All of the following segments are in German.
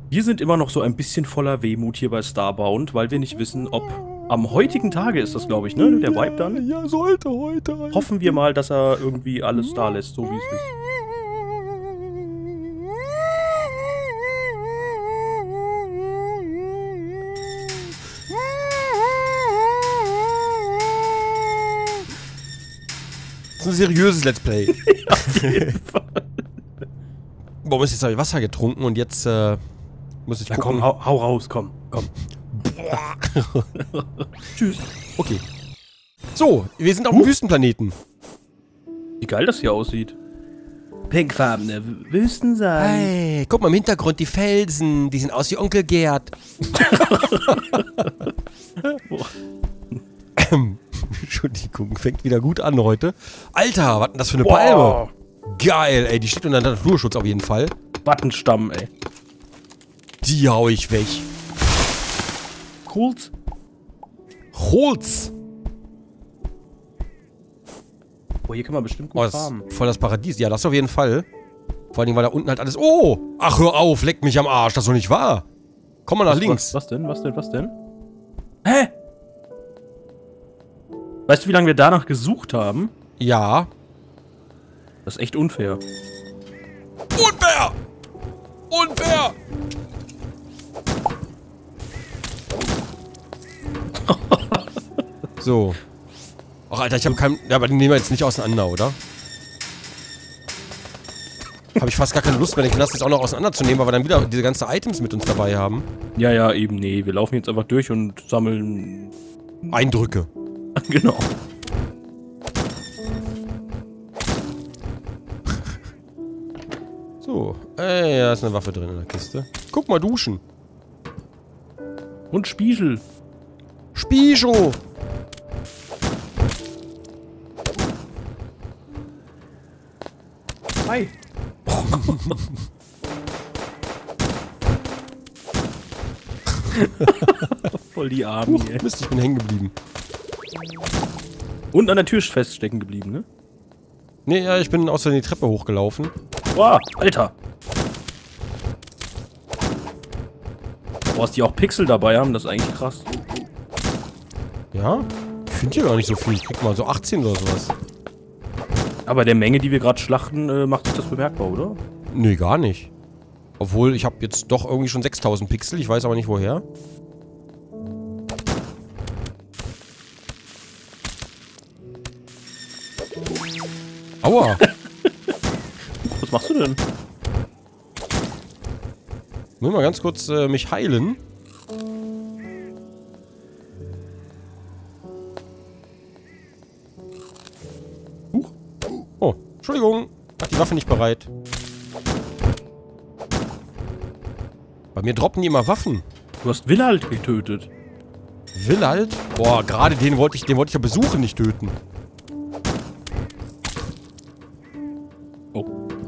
Wir sind immer noch so ein bisschen voller Wehmut hier bei Starbound, weil wir nicht wissen, ob am heutigen Tage ist das, glaube ich, ne? Der Vibe dann. Ja, sollte heute. Hoffen wir mal, dass er irgendwie alles da lässt, so wie es ist. Das ist ein seriöses Let's Play. Auf jeden Fall. Boah, jetzt habe ich Wasser getrunken und jetzt muss ich Na gucken. komm, hau raus, komm. Tschüss. Okay. So, wir sind auf dem Wüstenplaneten. Wie geil das hier aussieht. Pinkfarbene Wüstensand. Hey, guck mal im Hintergrund, die Felsen, die sehen aus wie Onkel Gerd. Entschuldigung, fängt wieder gut an heute. Alter, was denn das für eine Palme? Geil, ey, die steht unter Naturschutz auf jeden Fall. Wattenstamm, ey. Die hau ich weg. Holz. Holz. Boah, hier kann man bestimmt Oh, gut das farmen. ist voll das Paradies. Ja, das auf jeden Fall. Vor allem, weil da unten halt alles... Oh! Ach, hör auf, leck mich am Arsch. Das ist doch nicht wahr. Komm mal nach links. Was denn? Was denn? Was denn? Hä? Weißt du, wie lange wir danach gesucht haben? Ja. Das ist echt unfair. Unfair! Unfair! So. Ach, Alter, ich habe keinen... Ja, aber den nehmen wir jetzt nicht auseinander, oder? Habe ich fast gar keine Lust mehr, den Knast jetzt auch noch auseinanderzunehmen, weil wir dann wieder diese ganzen Items mit uns dabei haben. Ja, ja, eben, nee. Wir laufen jetzt einfach durch und sammeln... Eindrücke. Genau. So. Ey, da ist eine Waffe drin in der Kiste. Guck mal, duschen. Und Spiegel. Spicho! Hi. Voll die Arme hier. Mist, ich bin hängen geblieben. Und an der Tür feststecken geblieben, ne? Nee, ja, ich bin außer die Treppe hochgelaufen. Boah, Alter. Boah, dass die auch Pixel dabei haben, das ist eigentlich krass. Ja? Ich finde hier gar nicht so viel. Ich krieg mal so 18 oder sowas. Aber der Menge, die wir gerade schlachten, macht sich das bemerkbar, oder? Nee, gar nicht. Obwohl, ich habe jetzt doch irgendwie schon 6000 Pixel. Ich weiß aber nicht, woher. Aua! Was machst du denn? Will mal ganz kurz mich heilen. Huch. Oh, Entschuldigung. Hat die Waffe nicht bereit. Bei mir droppen die immer Waffen. Du hast Willald getötet. Willald? Boah, gerade den wollte ich ja besuchen, nicht töten. Oh.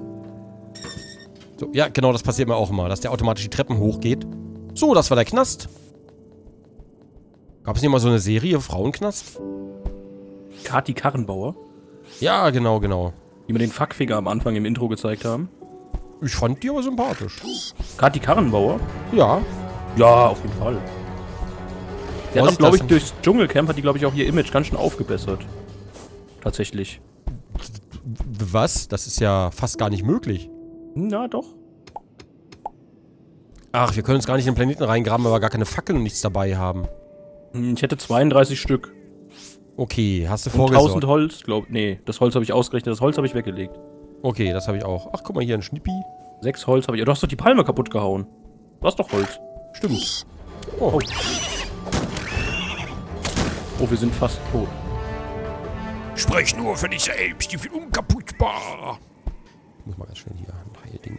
So, ja, genau, das passiert mir auch immer, dass der automatisch die Treppen hochgeht. So, das war der Knast. Gab es nicht mal so eine Serie, Frauenknast? Kati Karrenbauer, Ja, genau, genau. die mir den Fuckfinger am Anfang im Intro gezeigt haben. Ich fand die aber sympathisch. Kati Karrenbauer? Ja. Ja, auf jeden Fall. Der Wo hat sieht glaube das ich, denn? durchs Dschungelcamp hat die, glaube ich, auch ihr Image ganz schön aufgebessert. Tatsächlich. Was? Das ist ja fast gar nicht möglich. Na, doch. Ach, wir können uns gar nicht in den Planeten reingraben, weil wir gar keine Fackeln und nichts dabei haben. Ich hätte 32 Stück. Okay, hast du Und vorgesorgt? 1000 Holz, nee, das Holz habe ich ausgerechnet, das Holz habe ich weggelegt. Okay, das habe ich auch. Ach, guck mal hier, ein Schnippi. 6 Holz habe ich. Du hast doch die Palme kaputt gehauen. Du hast doch Holz. Stimmt. Oh. Oh, wir sind fast tot. Sprech nur für dich selbst, ich bin unkaputtbar. Ich muss mal ganz schnell hier ein Heilding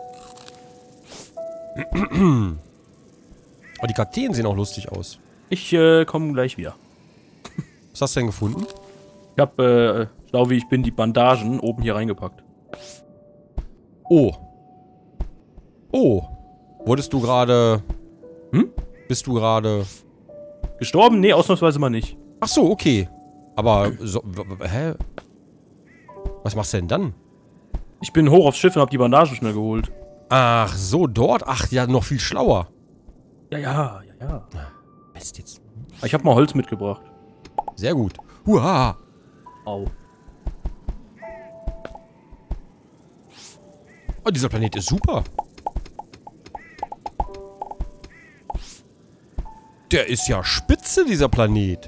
nehmen. Oh, die Kakteen sehen auch lustig aus. Ich komme gleich wieder. Was hast du denn gefunden? Ich habe, schlau wie ich bin, die Bandagen oben hier reingepackt. Oh. Oh. Wurdest du gerade... Hm? Bist du gerade... Gestorben? Nee, ausnahmsweise mal nicht. Ach so, okay. Aber, so, hä? Was machst du denn dann? Ich bin hoch aufs Schiff und hab die Bandagen schnell geholt. Ach, so, dort? Ach, ja, noch viel schlauer. Ja. Mist jetzt. Ich habe mal Holz mitgebracht. Sehr gut. Huha. Au. Oh, dieser Planet ist super. Der ist ja spitze, dieser Planet.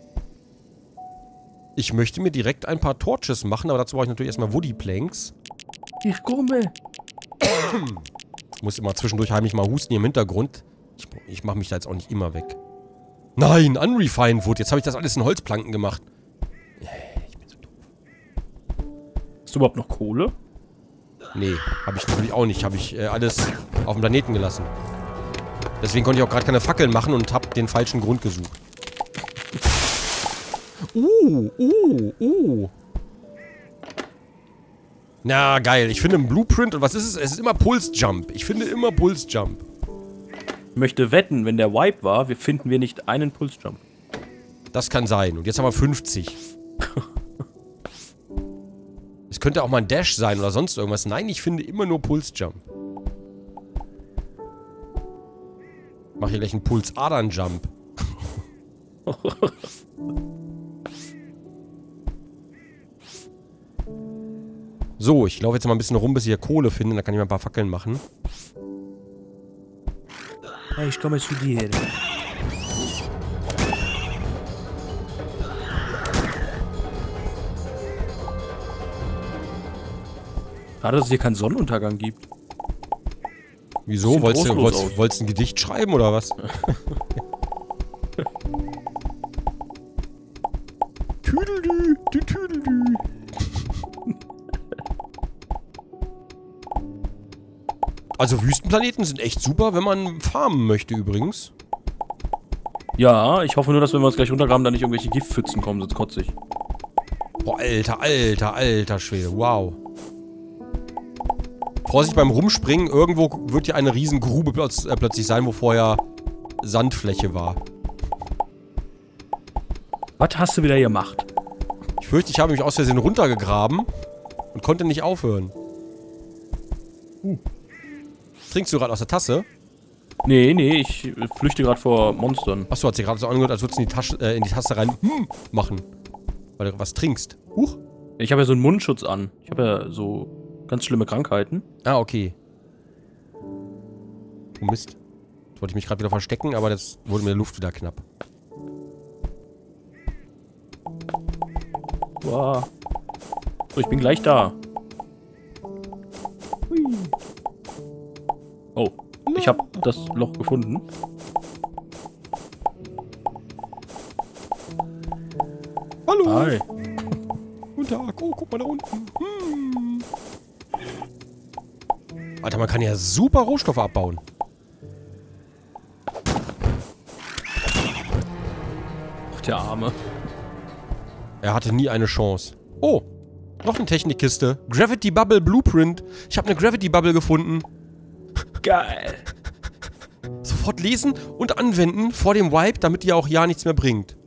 Ich möchte mir direkt ein paar Torches machen, aber dazu brauche ich natürlich erstmal Woody Planks. Ich komme. Ich muss immer zwischendurch heimlich mal husten hier im Hintergrund. Ich mache mich da jetzt auch nicht immer weg. Nein, Unrefined Wood. Jetzt habe ich das alles in Holzplanken gemacht. Ich bin so doof. Hast du überhaupt noch Kohle? Nee, habe ich natürlich auch nicht. Habe ich alles auf dem Planeten gelassen. Deswegen konnte ich auch gerade keine Fackeln machen und habe den falschen Grund gesucht. Na, geil. Ich finde ein Blueprint, und was ist es? Es ist immer Pulse Jump. Ich finde immer Pulse Jump. Ich möchte wetten, wenn der Wipe war, finden wir nicht einen Pulsjump. Das kann sein. Und jetzt haben wir 50. Es könnte auch mal ein Dash sein oder sonst irgendwas. Nein, ich finde immer nur Pulse Jump. Ich mache hier gleich einen Pulsadern-Jump. So, ich laufe jetzt mal ein bisschen rum, bis ich hier Kohle finde. Dann kann ich mal ein paar Fackeln machen. Hey, ich komme zu dir. Schade, dass es hier keinen Sonnenuntergang gibt. Wieso? Sieht Wolltest trostlos du ein Gedicht schreiben oder was? Tüdelü, Tüdelü. Also Wüstenplaneten sind echt super, wenn man farmen möchte übrigens. Ja, ich hoffe nur, dass wenn wir uns gleich runtergraben, da nicht irgendwelche Giftpfützen kommen, sonst kotze ich. Boah, alter Schwede, wow. Vorsicht beim Rumspringen, irgendwo wird hier eine Riesengrube plötzlich sein, wo vorher Sandfläche war. Was hast du wieder gemacht? Ich fürchte, ich habe mich aus Versehen runtergegraben und konnte nicht aufhören. Trinkst du gerade aus der Tasse? Nee, ich flüchte gerade vor Monstern. Achso, hat sich gerade so angehört, als würdest du in die Tasse rein machen. Weil du was trinkst. Huch. Ich habe ja so einen Mundschutz an. Ich habe ja so ganz schlimme Krankheiten. Ah, okay. Oh Mist. Jetzt wollte ich mich gerade wieder verstecken, aber das wurde mir der Luft wieder knapp. Wow. So, ich bin gleich da. Hui. Oh, ich habe das Loch gefunden. Hallo. Hi. Guten Tag. Oh, guck mal da unten. Alter, man kann ja super Rohstoffe abbauen. Ach, der Arme. Er hatte nie eine Chance. Oh, noch eine Technikkiste. Gravity Bubble Blueprint. Ich habe eine Gravity Bubble gefunden. Geil. Sofort lesen und anwenden vor dem Wipe, damit die auch ja nichts mehr bringt.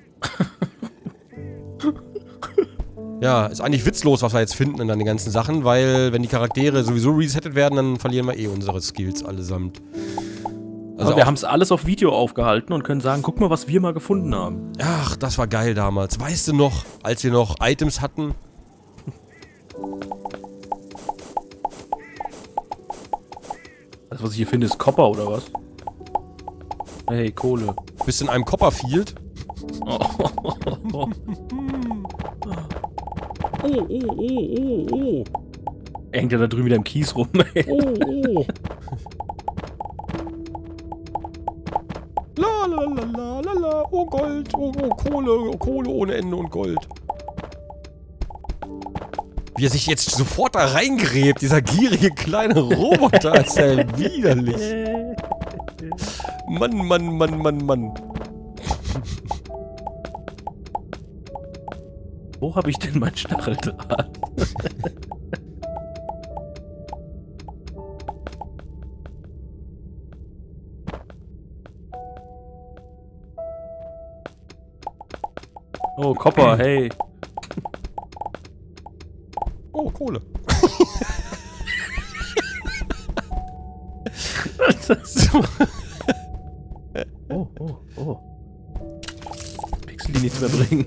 Ja, ist eigentlich witzlos, was wir jetzt finden an den ganzen Sachen, weil wenn die Charaktere sowieso resettet werden, dann verlieren wir eh unsere Skills allesamt. Also aber wir haben es alles auf Video aufgehalten und können sagen, guck mal, was wir mal gefunden haben. Ach, das war geil damals. Weißt du noch, als wir noch Items hatten? Das, was ich hier finde, ist Copper oder was? Hey, Kohle. Bist du in einem Copperfield? Oh. Oh. Er hängt ja da drüben wieder im Kies rum. Oh. La. Oh, Gold. Oh, Kohle ohne Ende und Gold. Wie er sich jetzt sofort da reingräbt, dieser gierige kleine Roboter, ist ja widerlich. Mann. Wo habe ich denn mein Stacheldraht? Oh, Copper, hey. Oh, Kohle. So. Oh, oh, oh. Pixel, die nichts mehr bringen.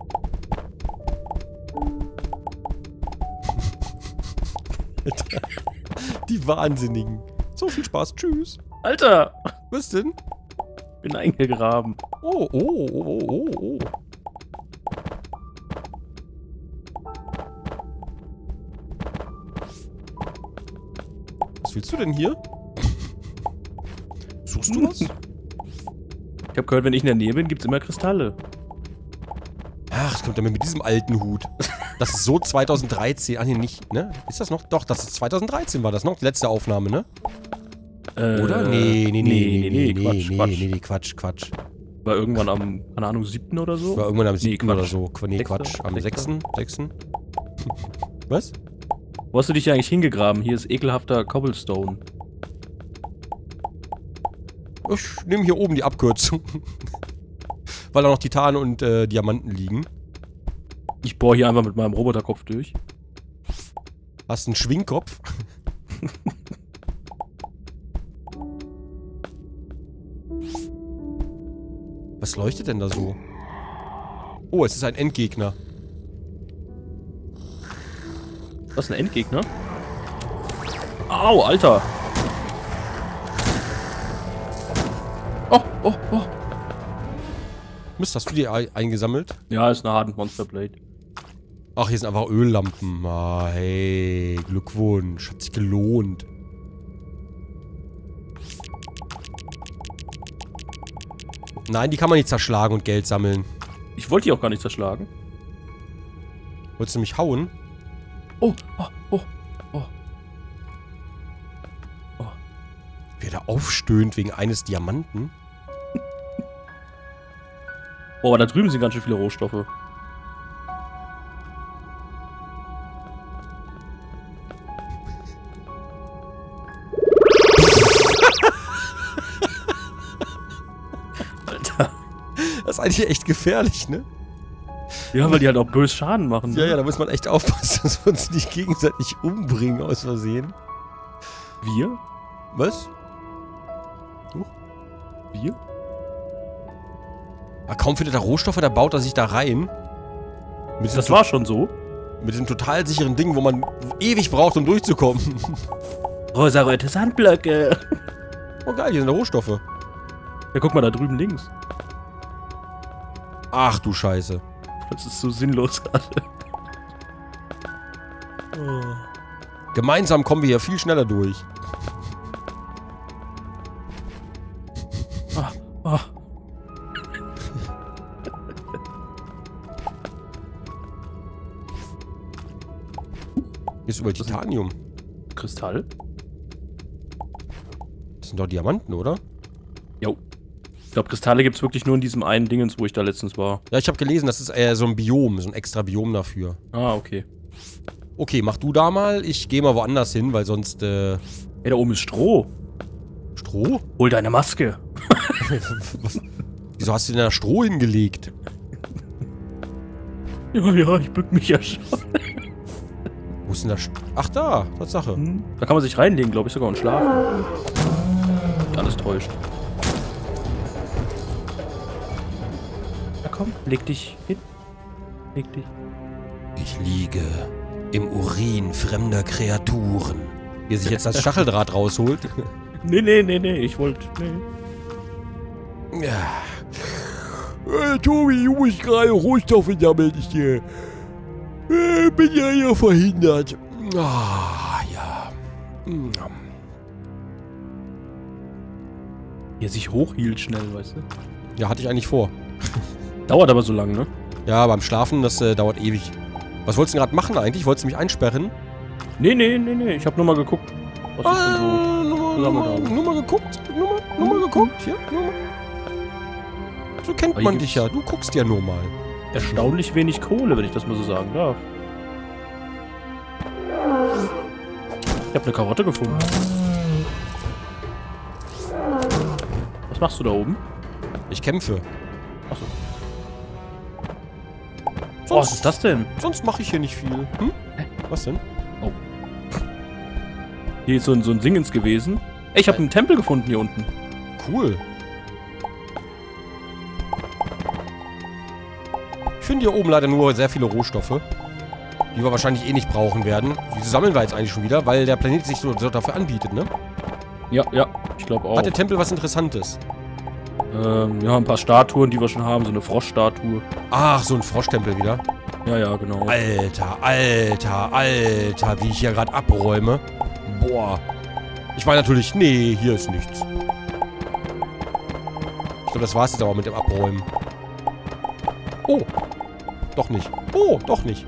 Die Wahnsinnigen. So, viel Spaß. Tschüss. Alter! Was denn? Bin eingegraben. Oh, oh, oh, oh, oh. Was willst du denn hier? Suchst du was? Ich hab gehört, wenn ich in der Nähe bin, gibt's immer Kristalle. Ach, es kommt damit mit diesem alten Hut. Das ist so 2013. Ah, nee, nicht, ne? Ist das noch? Doch, das ist 2013 war das noch. Die letzte Aufnahme, ne? Oder? Nee, Quatsch. War irgendwann am, keine Ahnung, 7. oder so? War irgendwann am 7. Quatsch. oder so. Nee, Quatsch. Am 6. 6. Was? Wo hast du dich eigentlich hingegraben? Hier ist ekelhafter Cobblestone. Ich nehme hier oben die Abkürzung. Weil da noch Titan und Diamanten liegen. Ich bohr hier einfach mit meinem Roboterkopf durch. Hast einen Schwingkopf? Was leuchtet denn da so? Oh, es ist ein Endgegner. Das ist ein Endgegner? Au, Alter! Oh, oh, oh! Mist, hast du die eingesammelt? Ja, ist eine Hardened Monster Blade. Ach, hier sind einfach Öllampen. Ah, hey, Glückwunsch. Hat sich gelohnt. Nein, die kann man nicht zerschlagen und Geld sammeln. Ich wollte die auch gar nicht zerschlagen. Wolltest du mich hauen? Oh, oh, oh, oh. Oh. Wie er da aufstöhnt wegen eines Diamanten. Oh, aber da drüben sind ganz schön viele Rohstoffe. Alter. Das ist eigentlich echt gefährlich, ne? Ja, weil die halt auch böse Schaden machen. Ja, Ne? ja, da muss man echt aufpassen, dass wir uns nicht gegenseitig umbringen aus Versehen. Wir? Was? Wir? Ja, kaum findet er Rohstoffe, da baut er sich da rein. Das war schon so. Mit diesem total sicheren Ding, wo man ewig braucht, um durchzukommen. Rosa-rote Sandblöcke. Oh geil, hier sind Rohstoffe. Ja, guck mal da drüben links. Ach du Scheiße. Das ist so sinnlos gerade. Gemeinsam kommen wir hier viel schneller durch. Ah, ah. Hier ist überall Titanium. Kristall? Das sind doch Diamanten, oder? Jo. Ich glaube, Kristalle gibt es wirklich nur in diesem einen Dingens, wo ich da letztens war. Ja, ich habe gelesen, das ist eher so ein Biom, so ein extra Biom dafür. Ah, okay. Okay, mach du da mal. Ich gehe mal woanders hin, weil sonst, Ey, da oben ist Stroh. Stroh? Hol deine Maske. Wieso hast du denn da Stroh hingelegt? Ja, ich bück mich ja schon. Wo ist denn da Ach, da. Tatsache. Da kann man sich reinlegen, glaube ich, sogar und schlafen. Alles täuscht. Na komm, leg dich hin. Leg dich. Ich liege im Urin fremder Kreaturen. Wie er sich jetzt das Stacheldraht rausholt. Nee, ich wollte... Nee. Ja. Tobi, du musst gerade Rohstoffe sammeln. Ich bin ja hier verhindert. Ah, ja. Wie er sich hochhielt schnell, weißt du? Ja, hatte ich eigentlich vor. Dauert aber so lange, ne? Ja, beim Schlafen, das dauert ewig. Was wolltest du denn gerade machen eigentlich? Wolltest du mich einsperren? Nee. Ich hab nur mal geguckt, was ich denn so gesammelt habe. Nur mal geguckt. Nur mal geguckt. Hier, nur mal. So kennt Aber man hier dich ja. Du guckst ja nur mal. Erstaunlich wenig Kohle, wenn ich das mal so sagen darf. Ich hab eine Karotte gefunden. Was machst du da oben? Ich kämpfe. Achso. Oh, was ist das denn? Sonst mache ich hier nicht viel. Hm? Was denn? Oh. Hier ist so ein Dingens gewesen. Ey, ich habe einen Tempel gefunden hier unten. Cool. Ich finde hier oben leider nur sehr viele Rohstoffe, die wir wahrscheinlich eh nicht brauchen werden. Die sammeln wir jetzt eigentlich schon wieder, weil der Planet sich so dafür anbietet, ne? Ja, ich glaube auch. Hat der Tempel was Interessantes? Ja, ein paar Statuen, die wir schon haben. So eine Froschstatue. Ach, so ein Froschtempel wieder. Ja, genau. Alter, wie ich hier gerade abräume. Boah. Ich meine natürlich, nee, hier ist nichts. Ich glaube, das war's jetzt aber mit dem Abräumen. Oh. Doch nicht. Oh, doch nicht.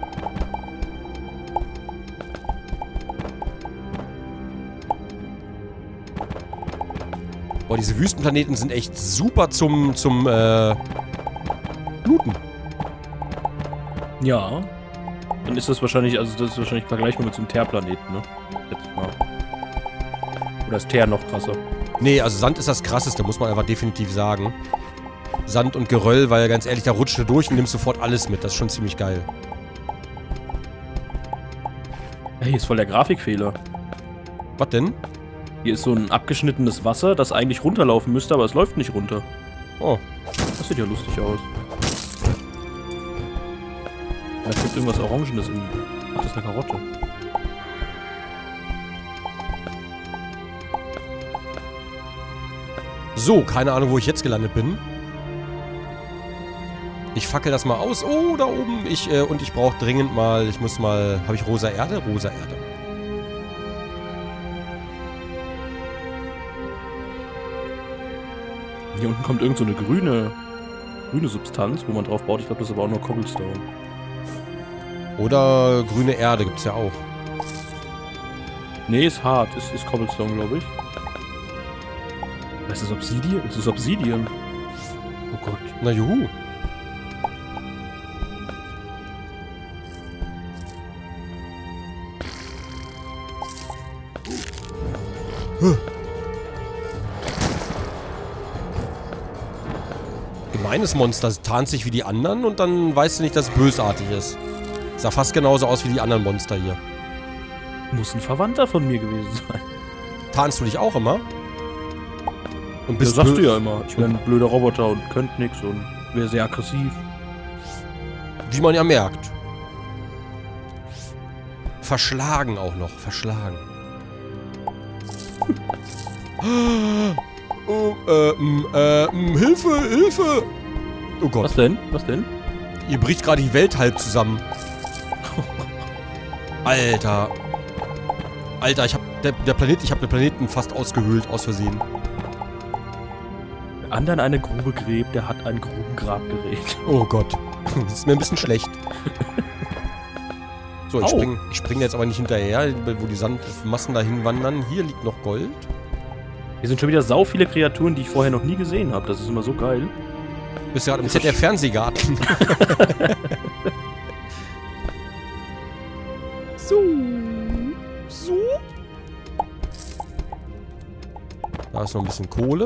Boah, diese Wüstenplaneten sind echt super zum Looten. Ja. Dann ist das wahrscheinlich, also das ist wahrscheinlich vergleichbar mit so einem Teerplaneten, ne? Letztes Mal. Oder ist Teer noch krasser? Nee, also Sand ist das Krasseste, muss man einfach definitiv sagen. Sand und Geröll, weil ganz ehrlich, da rutscht du durch und nimmst sofort alles mit. Das ist schon ziemlich geil. Hey, hier ist voll der Grafikfehler. Was denn? Hier ist so ein abgeschnittenes Wasser, das eigentlich runterlaufen müsste, aber es läuft nicht runter. Oh. Das sieht ja lustig aus. Da gibt irgendwas Orangenes in. Ach, das ist eine Karotte. So, keine Ahnung, wo ich jetzt gelandet bin. Ich fackel das mal aus. Oh, da oben. Ich brauche dringend mal, ich muss mal, habe ich rosa Erde? Rosa Erde. Hier unten kommt irgend so eine grüne Substanz, wo man drauf baut. Ich glaube, das ist aber auch nur Cobblestone. Oder grüne Erde gibt's ja auch. Nee, ist hart. Ist Cobblestone, glaube ich. Ist das Obsidian? Ist das Obsidian? Oh Gott. Na juhu. Gemeines Monster, das tarnt sich wie die anderen und dann weißt du nicht, dass es bösartig ist. Sah fast genauso aus wie die anderen Monster hier. Muss ein Verwandter von mir gewesen sein. Tarnst du dich auch immer? Und Das sagst du ja immer. Ich wäre ein blöder Roboter und könnte nix und wäre sehr aggressiv. Wie man ja merkt. Verschlagen auch noch. Verschlagen. Oh, Hilfe, Hilfe! Oh Gott. Was denn? Was denn? Ihr bricht gerade die Welt halb zusammen. Alter. Alter, ich hab den Planeten fast ausgehöhlt, aus Versehen. Wer anderen eine Grube gräbt, der hat ein Grubengrabgerät. Oh Gott. Das ist mir ein bisschen schlecht. So, ich spring jetzt aber nicht hinterher, wo die Sandmassen dahin wandern. Hier liegt noch Gold. Hier sind schon wieder sau viele Kreaturen, die ich vorher noch nie gesehen habe. Das ist immer so geil. Bist du gerade im ZDF-Fernsehgarten. So. Da ist noch ein bisschen Kohle.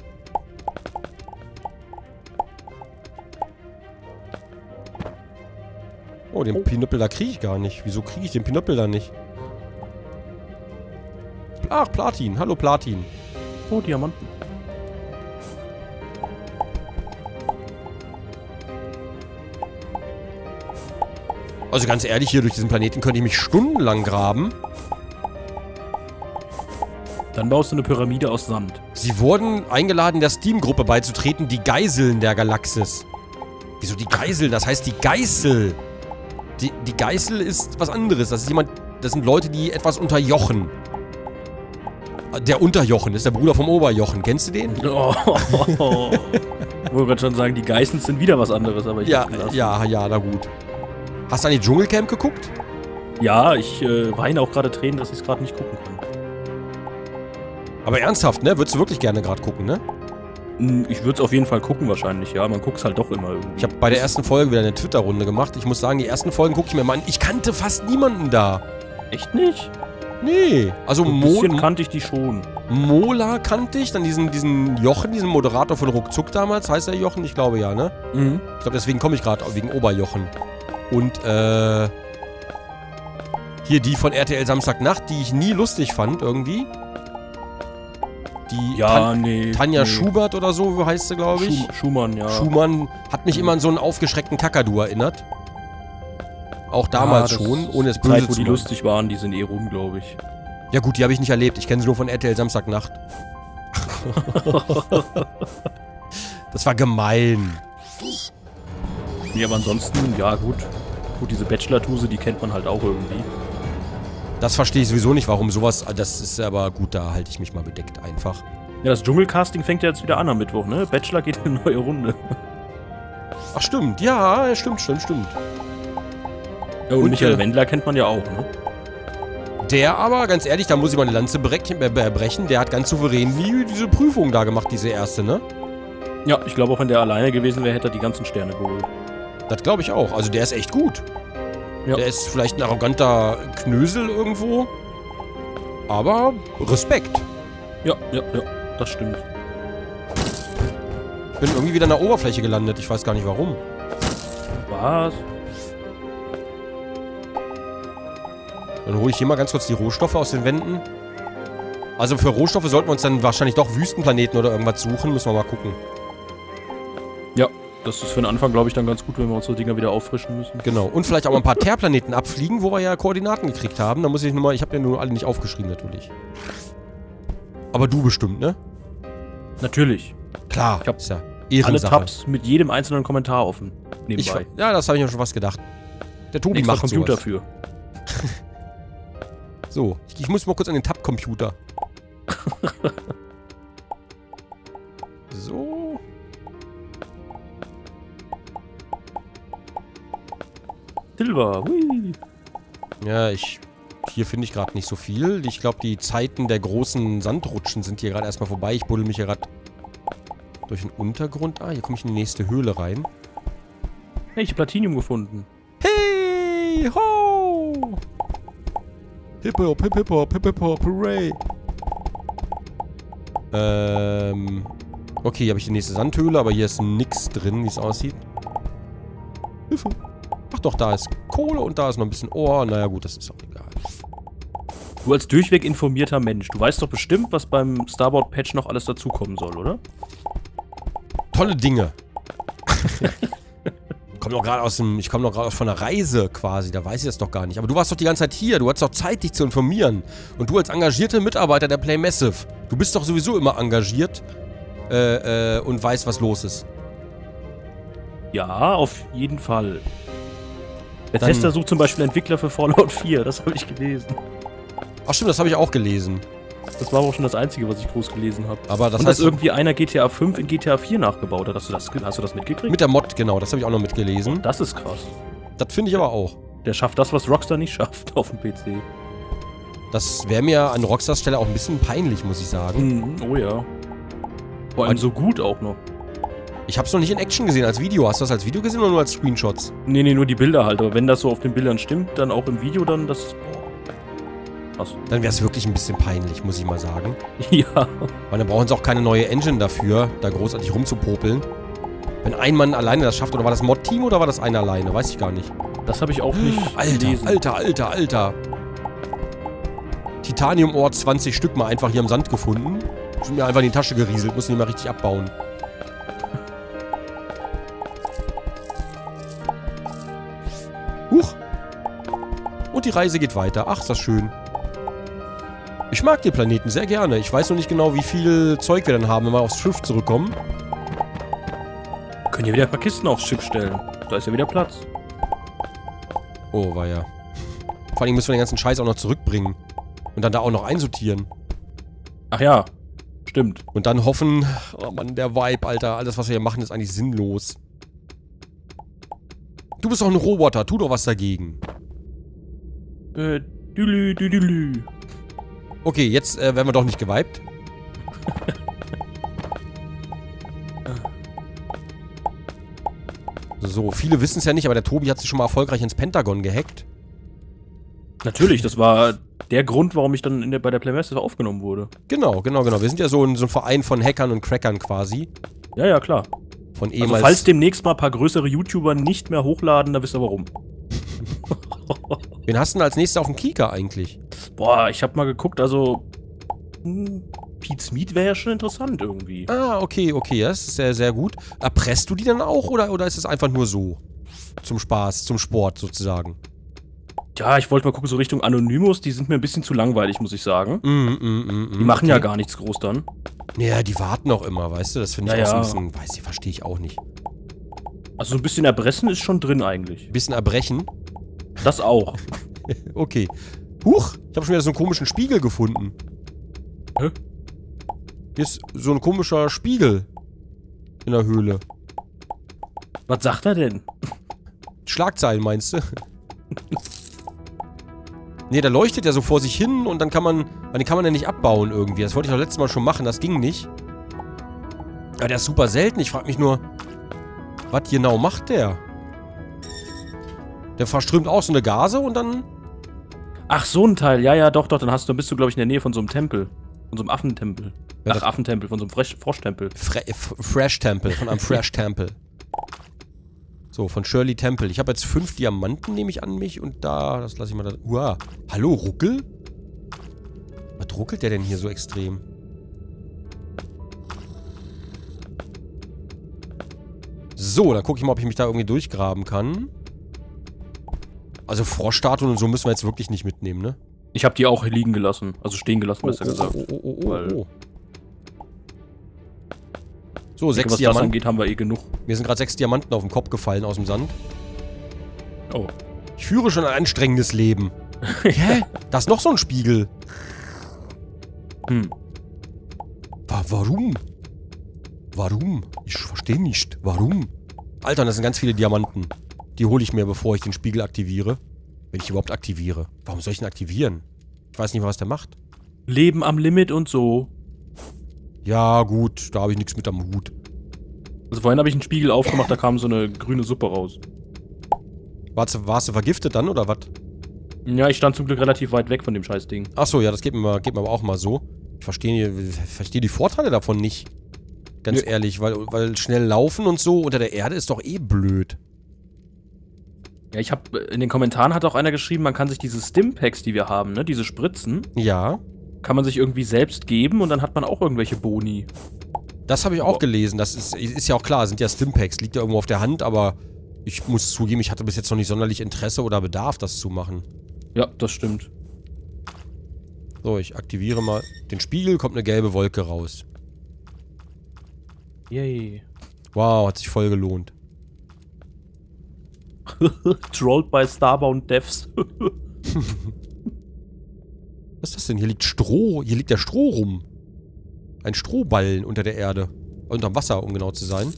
Oh, den Pinöppel da kriege ich gar nicht. Wieso kriege ich den Pinöppel da nicht? Ach, Platin. Hallo, Platin. Oh, Diamanten. Also ganz ehrlich, hier durch diesen Planeten könnte ich mich stundenlang graben. Dann baust du eine Pyramide aus Sand. Sie wurden eingeladen, der Steam-Gruppe beizutreten, die Geiseln der Galaxis. Wieso die Geiseln? Das heißt die Geißel. Die Geißel ist was anderes. Das sind Leute, die etwas unterjochen. Der Unterjochen ist der Bruder vom Oberjochen. Kennst du den? Oh. Ich wollte gerade schon sagen, die Geißeln sind wieder was anderes, aber ich ja, na gut. Hast du an die Dschungelcamp geguckt? Ja, ich weine auch gerade Tränen, dass ich es gerade nicht gucken kann. Aber ernsthaft, ne? Würdest du wirklich gerne gerade gucken, ne? Ich würde es auf jeden Fall gucken wahrscheinlich, ja. Man guckt es halt doch immer irgendwie. Ich habe bei der ersten Folge wieder eine Twitter-Runde gemacht. Ich muss sagen, die ersten Folgen gucke ich mir mal an. Ich kannte fast niemanden da. Echt nicht? Nee. Also Ein bisschen kannte ich die schon. Mola kannte ich, dann diesen Jochen, diesen Moderator von Ruckzuck damals. Heißt der Jochen? Ich glaube ja, ne? Mhm. Ich glaube, deswegen komme ich gerade, wegen Oberjochen. Und, hier die von RTL Samstagnacht, die ich nie lustig fand, irgendwie. Die Ja, nee. Tanja Schubert oder so heißt sie, glaube ich. Schumann, ja. Schumann hat mich immer an so einen aufgeschreckten Kakadu erinnert. Auch damals schon, ohne es böse Zeit, wo zu die machen. lustig waren, die sind eh rum, glaube ich. Ja gut, die habe ich nicht erlebt. Ich kenne sie nur von RTL Samstagnacht. Das war gemein. Nee, aber ansonsten, ja gut. Gut, diese Bachelor-Tuse, die kennt man halt auch irgendwie. Das verstehe ich sowieso nicht, warum sowas... Das ist aber gut, da halte ich mich mal bedeckt einfach. Ja, das Dschungelcasting fängt ja jetzt wieder an am Mittwoch, ne? Bachelor geht in eine neue Runde. Ach stimmt, ja, stimmt. Ja, und Michael Wendler kennt man ja auch, ne? Der aber, ganz ehrlich, da muss ich mal eine Lanze brechen, der hat ganz souverän diese Prüfung da gemacht, diese erste, ne? Ja, ich glaube auch, wenn der alleine gewesen wäre, hätte er die ganzen Sterne geholt. Das glaube ich auch. Also der ist echt gut. Ja. Der ist vielleicht ein arroganter Knösel irgendwo. Aber Respekt. Ja, das stimmt. Ich bin irgendwie wieder an der Oberfläche gelandet. Ich weiß gar nicht warum. Was? Dann hole ich hier mal ganz kurz die Rohstoffe aus den Wänden. Also für Rohstoffe sollten wir uns dann wahrscheinlich doch Wüstenplaneten oder irgendwas suchen. Müssen wir mal gucken. Ja, das ist für den Anfang, glaube ich, dann ganz gut, wenn wir unsere Dinger wieder auffrischen müssen. Genau. Und vielleicht auch mal ein paar Teerplaneten abfliegen, wo wir ja Koordinaten gekriegt haben. Da muss ich nochmal... Ich habe ja nur alle nicht aufgeschrieben, natürlich. Aber du bestimmt, ne? Natürlich. Klar. Ich habe ja alle Tabs mit jedem einzelnen Kommentar offen. Nebenbei. Ja, das habe ich mir schon was gedacht. Der Tobi macht Computer sowas. für. So, ich muss mal kurz an den Tab-Computer. So. Silber, hui. Ja, hier finde ich gerade nicht so viel. Ich glaube, die Zeiten der großen Sandrutschen sind hier gerade erstmal vorbei. Ich buddel mich hier gerade durch den Untergrund. Ah, hier komme ich in die nächste Höhle rein. Hey, ich habe Platinium gefunden. Hey, ho! Hip-Hop, Hip-Hop, Hip-Hop, hooray! Okay, hier habe ich die nächste Sandhöhle, aber hier ist nix drin, wie es aussieht. Hilfe! Ach doch, da ist Kohle und da ist noch ein bisschen Ohr. Naja gut, das ist auch egal. Du als durchweg informierter Mensch, du weißt doch bestimmt, was beim Starboard-Patch noch alles dazukommen soll, oder? Tolle Dinge. Ich komme noch gerade von einer Reise quasi, da weiß ich das doch gar nicht. Aber du warst doch die ganze Zeit hier, du hattest doch Zeit, dich zu informieren. Und du als engagierter Mitarbeiter der Play Massive, du bist doch sowieso immer engagiert und weißt, was los ist. Ja, auf jeden Fall. Bethesda sucht zum Beispiel Entwickler für Fallout 4, das habe ich gelesen. Ach stimmt, das habe ich auch gelesen. Das war auch schon das Einzige, was ich groß gelesen habe. Aber das und heißt, dass irgendwie einer GTA 5 in GTA 4 nachgebaut hat. Hast du das mitgekriegt? Mit der Mod, genau, das habe ich auch noch mitgelesen. Das ist krass. Das finde ich aber auch. Der schafft das, was Rockstar nicht schafft auf dem PC. Das wäre mir an Rockstars Stelle auch ein bisschen peinlich, muss ich sagen. Oh ja. Vor allem so gut auch noch. Ich habe es noch nicht in Action gesehen, als Video. Hast du das als Video gesehen oder nur als Screenshots? Nee, nur die Bilder halt. Aber wenn das so auf den Bildern stimmt, dann auch im Video, dann das... Boah. Krass. Dann wäre es wirklich ein bisschen peinlich, muss ich mal sagen. Ja. Weil dann brauchen sie auch keine neue Engine dafür, da großartig rumzupopeln. Wenn ein Mann alleine das schafft, oder war das Mod-Team oder war das einer alleine? Weiß ich gar nicht. Das habe ich auch nicht gelesen. Alter. Titanium-Ohr 20 Stück mal einfach hier im Sand gefunden. Sind mir einfach in die Tasche gerieselt, muss nicht mal richtig abbauen. Huch. Und die Reise geht weiter. Ach, ist das schön. Ich mag den Planeten sehr gerne. Ich weiß noch nicht genau, wie viel Zeug wir dann haben, wenn wir aufs Schiff zurückkommen. Wir können hier wieder ein paar Kisten aufs Schiff stellen. Da ist ja wieder Platz. Oh, war ja. Vor allem müssen wir den ganzen Scheiß auch noch zurückbringen. Und dann da auch noch einsortieren. Ach ja, stimmt. Und dann hoffen... Oh Mann, der Vibe, Alter. Alles, was wir hier machen, ist eigentlich sinnlos. Du bist doch ein Roboter. Tu doch was dagegen. Dülü. Okay, jetzt werden wir doch nicht gewiped. So, viele wissen es ja nicht, aber der Tobi hat sich schon mal erfolgreich ins Pentagon gehackt. Natürlich, das war der Grund, warum ich dann bei der Playmaster aufgenommen wurde. Genau. Wir sind ja so ein Verein von Hackern und Crackern quasi. Ja, klar. Von also falls demnächst mal ein paar größere YouTuber nicht mehr hochladen, dann wisst ihr warum. Wen hast du denn als nächstes auf dem Kieker eigentlich? Boah, ich hab mal geguckt, also Pete's Meat wäre ja schon interessant irgendwie. Ah, okay, okay. Das ist sehr, sehr gut. Erpresst du die dann auch oder ist es einfach nur so? Zum Spaß, zum Sport sozusagen. Ja, ich wollte mal gucken, so Richtung Anonymous, die sind mir ein bisschen zu langweilig, muss ich sagen. Die machen ja gar nichts groß dann. Ja, die warten auch immer, weißt du? Das finde ich Ja, auch so ein bisschen, verstehe ich auch nicht. Also so ein bisschen Erpressen ist schon drin eigentlich. Ein bisschen erbrechen? Das auch. Okay. Huch, ich habe schon wieder so einen komischen Spiegel gefunden. Hä? Hier ist so ein komischer Spiegel in der Höhle. Was sagt er denn? Schlagzeilen, meinst du? Nee, der leuchtet ja so vor sich hin und dann kann man... Den kann man ja nicht abbauen irgendwie. Das wollte ich doch letztes Mal schon machen, das ging nicht. Aber der ist super selten. Ich frage mich nur, was genau macht der? Der verströmt auch so eine Gase und dann... Ach, so ein Teil. Ja, ja, doch, doch. Dann bist du, glaube ich, in der Nähe von so einem Tempel. Von so einem Affentempel. Ja, Ach, Affentempel, von so einem Frosch-Tempel. Fresh-Tempel, von einem Fresh-Tempel. So, von Shirley Temple. Ich habe jetzt 5 Diamanten, nehme ich an mich. Und da, das lasse ich mal da... Uah. Hallo, Ruckel? Was ruckelt der denn hier so extrem? So, dann gucke ich mal, ob ich mich da irgendwie durchgraben kann. Also Froschstatuen und so müssen wir jetzt wirklich nicht mitnehmen, ne? Ich habe die auch liegen gelassen. Also stehen gelassen, besser gesagt. Oh. So, 6 Was Diamanten. das angeht, haben wir eh genug. Mir sind gerade 6 Diamanten auf den Kopf gefallen aus dem Sand. Oh. Ich führe schon ein anstrengendes Leben. Hä? Da ist noch so ein Spiegel. Warum? Warum? Ich verstehe nicht. Warum? Alter, das sind ganz viele Diamanten. Die hole ich mir, bevor ich den Spiegel aktiviere. Wenn ich überhaupt aktiviere. Warum soll ich ihn aktivieren? Ich weiß nicht, was der macht. Leben am Limit und so. Ja, gut. Da habe ich nichts mit am Hut. Also vorhin habe ich einen Spiegel aufgemacht, da kam so eine grüne Suppe raus. Warst du vergiftet dann, oder was? Ja, ich stand zum Glück relativ weit weg von dem Scheißding. Achso, ja, das geht mir aber auch mal so. Ich verstehe die Vorteile davon nicht. Ganz ehrlich, weil schnell laufen und so unter der Erde ist doch eh blöd. Ja, ich habe in den Kommentaren hat auch einer geschrieben, man kann sich diese Stimpacks, die wir haben, ne, diese Spritzen, Ja. kann man sich irgendwie selbst geben und dann hat man auch irgendwelche Boni. Das habe ich auch gelesen. Das ist ja auch klar, sind ja Stimpacks, liegt ja irgendwo auf der Hand, aber ich muss zugeben, ich hatte bis jetzt noch nicht sonderlich Interesse oder Bedarf, das zu machen. Ja, das stimmt. So, ich aktiviere mal den Spiegel, kommt eine gelbe Wolke raus. Yay. Wow, hat sich voll gelohnt. Trolled by Starbound Devs. Was ist das denn? Hier liegt Stroh. Hier liegt der Stroh rum. Ein Strohballen unter der Erde. Unterm Wasser, um genau zu sein.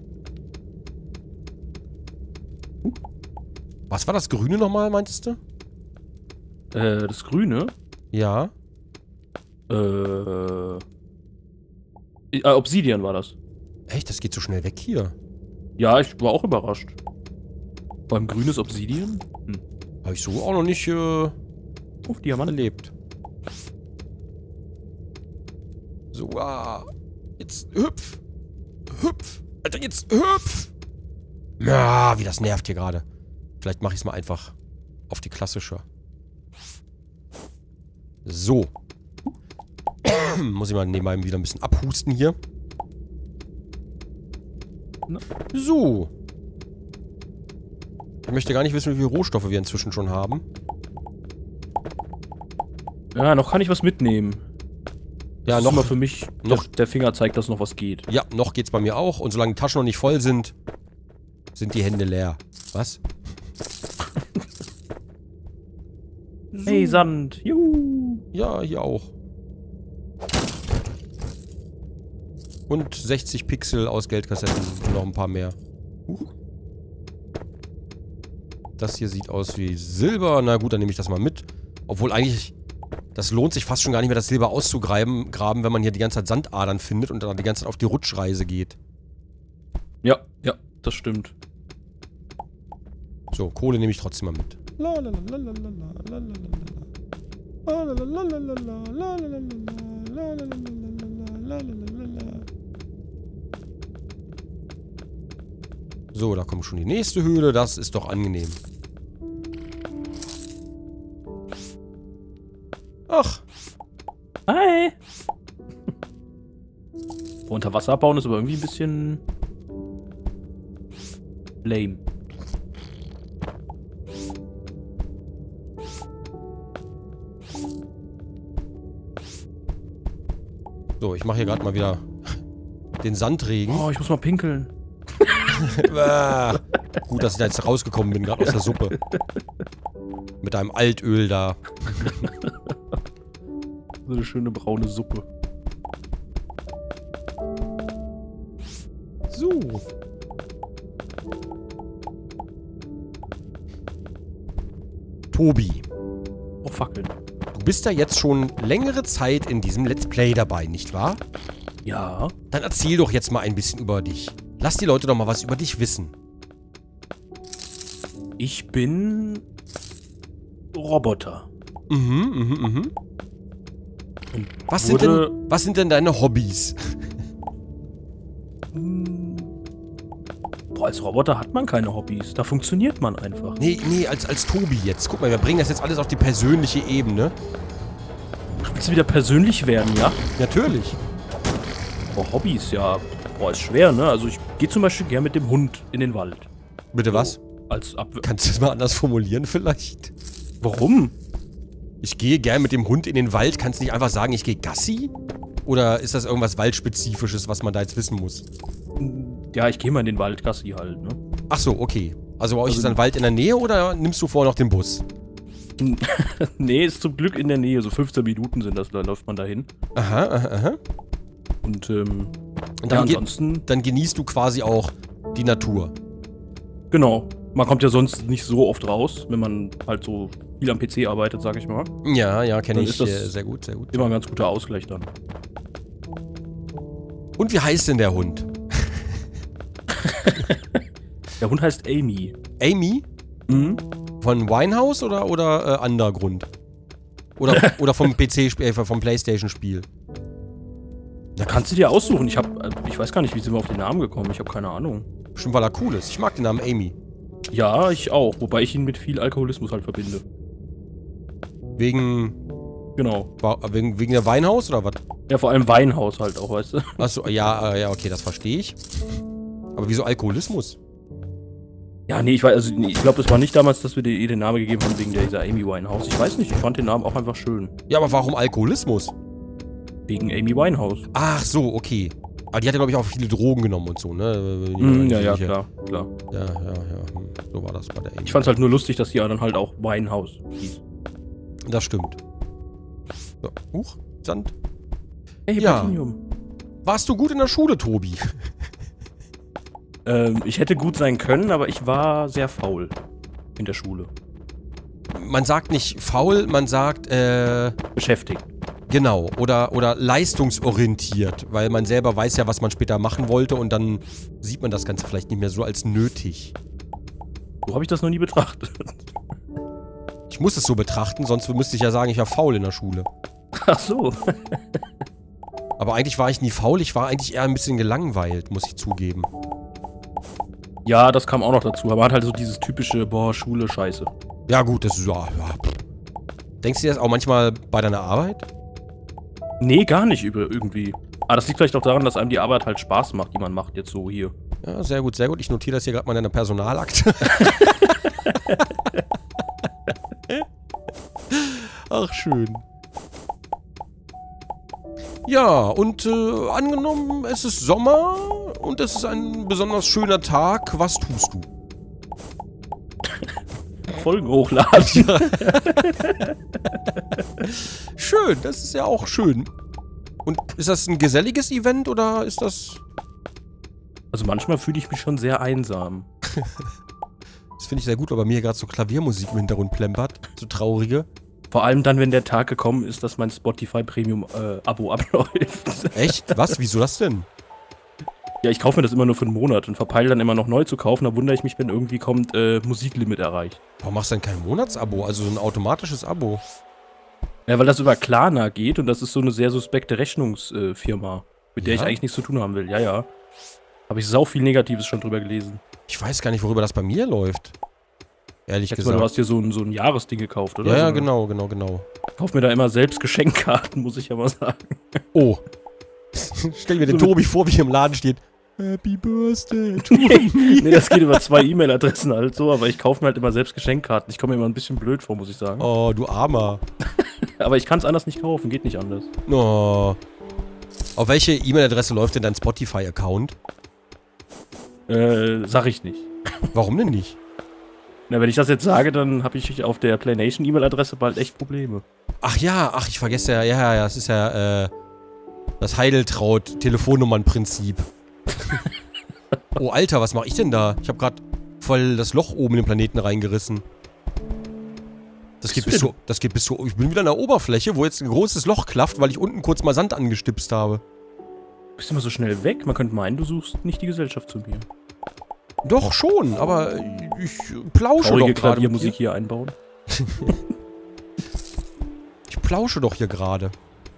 Was war das Grüne nochmal, meintest du? Das Grüne? Ja. Obsidian war das. Echt, das geht so schnell weg hier. Ja, ich war auch überrascht. Beim grünes Obsidian? Habe ich so auch noch nicht Diamant. erlebt. So, jetzt hüpf. Hüpf. Alter, jetzt hüpf. Ja, wie das nervt hier gerade. Vielleicht mache ich es mal einfach auf die klassische. So. Muss ich mal nebenbei wieder ein bisschen abhusten hier. So. Ich möchte gar nicht wissen, wie viele Rohstoffe wir inzwischen schon haben. Ja, noch kann ich was mitnehmen. Ja, Das noch ist immer für mich, der Finger zeigt, dass noch was geht. Ja, noch geht's bei mir auch. Und solange die Taschen noch nicht voll sind, sind die Hände leer. Was? Hey, Sand. Juhu. Ja, hier auch. Und 60 Pixel aus Geldkassetten und noch ein paar mehr. Das hier sieht aus wie Silber. Na gut, dann nehme ich das mal mit. Obwohl eigentlich, das lohnt sich fast schon gar nicht mehr, das Silber auszugraben, wenn man hier die ganze Zeit Sandadern findet und dann die ganze Zeit auf die Rutschreise geht. Ja, das stimmt. So, Kohle nehme ich trotzdem mal mit. So, da kommt schon die nächste Höhle. Das ist doch angenehm. Ach. Hi. Unter Wasser bauen ist aber irgendwie ein bisschen lame. So, ich mache hier gerade mal wieder den Sandregen. Oh, ich muss mal pinkeln. Gut, dass ich da jetzt rausgekommen bin, gerade aus der Suppe. Mit einem Altöl da. So eine schöne braune Suppe. So. Tobi, Oh, Fackeln. du bist ja jetzt schon längere Zeit in diesem Let's Play dabei, nicht wahr? Ja. Dann erzähl doch jetzt mal ein bisschen über dich. Lass die Leute doch mal was über dich wissen. Ich bin Roboter. Und was wurde- sind denn deine Hobbys? Boah, als Roboter hat man keine Hobbys. Da funktioniert man einfach. Nee, als Tobi jetzt. Guck mal, wir bringen das jetzt alles auf die persönliche Ebene. Willst du wieder persönlich werden, ja? Natürlich. Boah, Hobbys, ja. Boah, ist schwer, ne? Also ich gehe zum Beispiel gern mit dem Hund in den Wald. Bitte was? Als Abwehr. Kannst du das mal anders formulieren vielleicht? Warum? Ich gehe gern mit dem Hund in den Wald. Kannst du nicht einfach sagen, ich gehe Gassi? Oder ist das irgendwas Waldspezifisches, was man da jetzt wissen muss? Ja, ich gehe mal in den Wald, Gassi halt, ne? Ach so, okay. Also bei euch Also- ist ein Wald in der Nähe oder nimmst du vorher noch den Bus? Nee, ist zum Glück in der Nähe. So 15 Minuten sind das, da läuft man dahin. Aha. Und, Und ja, dann, ansonsten, dann genießt du quasi auch die Natur. genau. Man kommt ja sonst nicht so oft raus, wenn man halt so viel am PC arbeitet, sag ich mal. Ja, kenne Dann ich. ist das- Sehr gut. Immer ein ganz guter Ausgleich dann. Und wie heißt denn der Hund? Der Hund heißt Amy. Amy? Mhm. Von Winehouse oder Undergrund? Oder vom PC-Spiel, vom Playstation-Spiel? Da kannst du dir aussuchen. Ich weiß gar nicht, wie sind wir auf den Namen gekommen. Ich habe keine Ahnung. Bestimmt, weil er cool ist. Ich mag den Namen Amy. Ja, ich auch. Wobei ich ihn mit viel Alkoholismus halt verbinde. Wegen Genau. der Winehouse oder was? Ja, vor allem Weinhaus halt auch, weißt du? Achso, ja, okay, das verstehe ich. Aber wieso Alkoholismus? Ja, nee, ich weiß, also nee, ich glaube, es war nicht damals, dass wir dir den Namen gegeben haben wegen dieser Amy Winehouse. Ich weiß nicht, ich fand den Namen auch einfach schön. Ja, aber warum Alkoholismus? Wegen Amy Winehouse. Ach so, okay. Aber die hat ja, glaube ich, auch viele Drogen genommen und so, ne? Ja, klar. Ja. So war das bei der Amy. Ich fand's halt nur lustig, dass die dann halt auch Winehouse hieß. Das stimmt. So. Huch, Sand. Hey, Ja. Platinum. Warst du gut in der Schule, Tobi? Ich hätte gut sein können, aber ich war sehr faul in der Schule. Man sagt nicht faul, man sagt, Beschäftigt. genau. Oder leistungsorientiert, weil man selber weiß ja, was man später machen wollte und dann sieht man das Ganze vielleicht nicht mehr so als nötig. So habe ich das noch nie betrachtet. Ich muss es so betrachten, sonst müsste ich ja sagen, ich war faul in der Schule. Ach so. Aber eigentlich war ich nie faul, ich war eigentlich eher ein bisschen gelangweilt, muss ich zugeben. Ja, das kam auch noch dazu. Aber man hat halt so dieses typische, boah, Schule, scheiße. Ja gut, das ist ja. Denkst du dir das auch manchmal bei deiner Arbeit? Nee, gar nicht irgendwie. Aber das liegt vielleicht auch daran, dass einem die Arbeit halt Spaß macht, die man macht jetzt so hier. Ja, sehr gut, sehr gut. Ich notiere das hier gerade mal in deiner Personalakte. Ach, schön. Ja, und angenommen, es ist Sommer und es ist ein besonders schöner Tag. Was tust du? Folgen hochladen. Schön, das ist ja auch schön. Und ist das ein geselliges Event oder ist das... Also manchmal fühle ich mich schon sehr einsam. Das finde ich sehr gut, weil bei mir gerade so Klaviermusik im Hintergrund plempert. So traurige. Vor allem dann, wenn der Tag gekommen ist, dass mein Spotify Premium Abo abläuft. Echt? Was? Wieso das denn? Ja, ich kaufe mir das immer nur für einen Monat und verpeile dann immer noch neu zu kaufen. Da wundere ich mich, wenn irgendwie kommt, Musiklimit erreicht. Warum machst du denn kein Monatsabo? Also so ein automatisches Abo. Ja, weil das über Klarna geht und das ist so eine sehr suspekte Rechnungsfirma, mit der Ja? ich eigentlich nichts zu tun haben will. Ja, ja. Habe ich sau viel Negatives schon drüber gelesen. Ich weiß gar nicht, worüber das bei mir läuft. Ehrlich Jetzt mal, du gesagt. hast dir so ein Jahresding gekauft, oder? Ja, So, genau. Ich kauf mir da immer selbst Geschenkkarten, muss ich ja mal sagen. Oh. Stell mir den Tobi vor, wie er im Laden steht. Happy Birthday to Nee, das geht über 2 E-Mail-Adressen halt so, aber ich kaufe mir halt immer selbst Geschenkkarten. Ich komme mir immer ein bisschen blöd vor, muss ich sagen. Oh, du Armer. Aber ich kann es anders nicht kaufen, geht nicht anders. Oh. Auf welche E-Mail-Adresse läuft denn dein Spotify-Account? Sag ich nicht. Warum denn nicht? Na, wenn ich das jetzt sage, dann habe ich auf der PlayNation E-Mail-Adresse bald echt Probleme. Ach ja, ich vergesse ja, das ist ja, das Heideltraut-Telefonnummern-Prinzip. Oh, Alter, was mache ich denn da? Ich habe gerade voll das Loch oben in den Planeten reingerissen. Das geht bis zu... Ich bin wieder an der Oberfläche, wo jetzt ein großes Loch klafft, weil ich unten kurz mal Sand angestipst habe. Bist du immer so schnell weg? Man könnte meinen, du suchst nicht die Gesellschaft zu mir. Doch, schon, aber ich plausche Traurige doch gerade. Klaviermusik hier einbauen. Ich plausche doch hier gerade.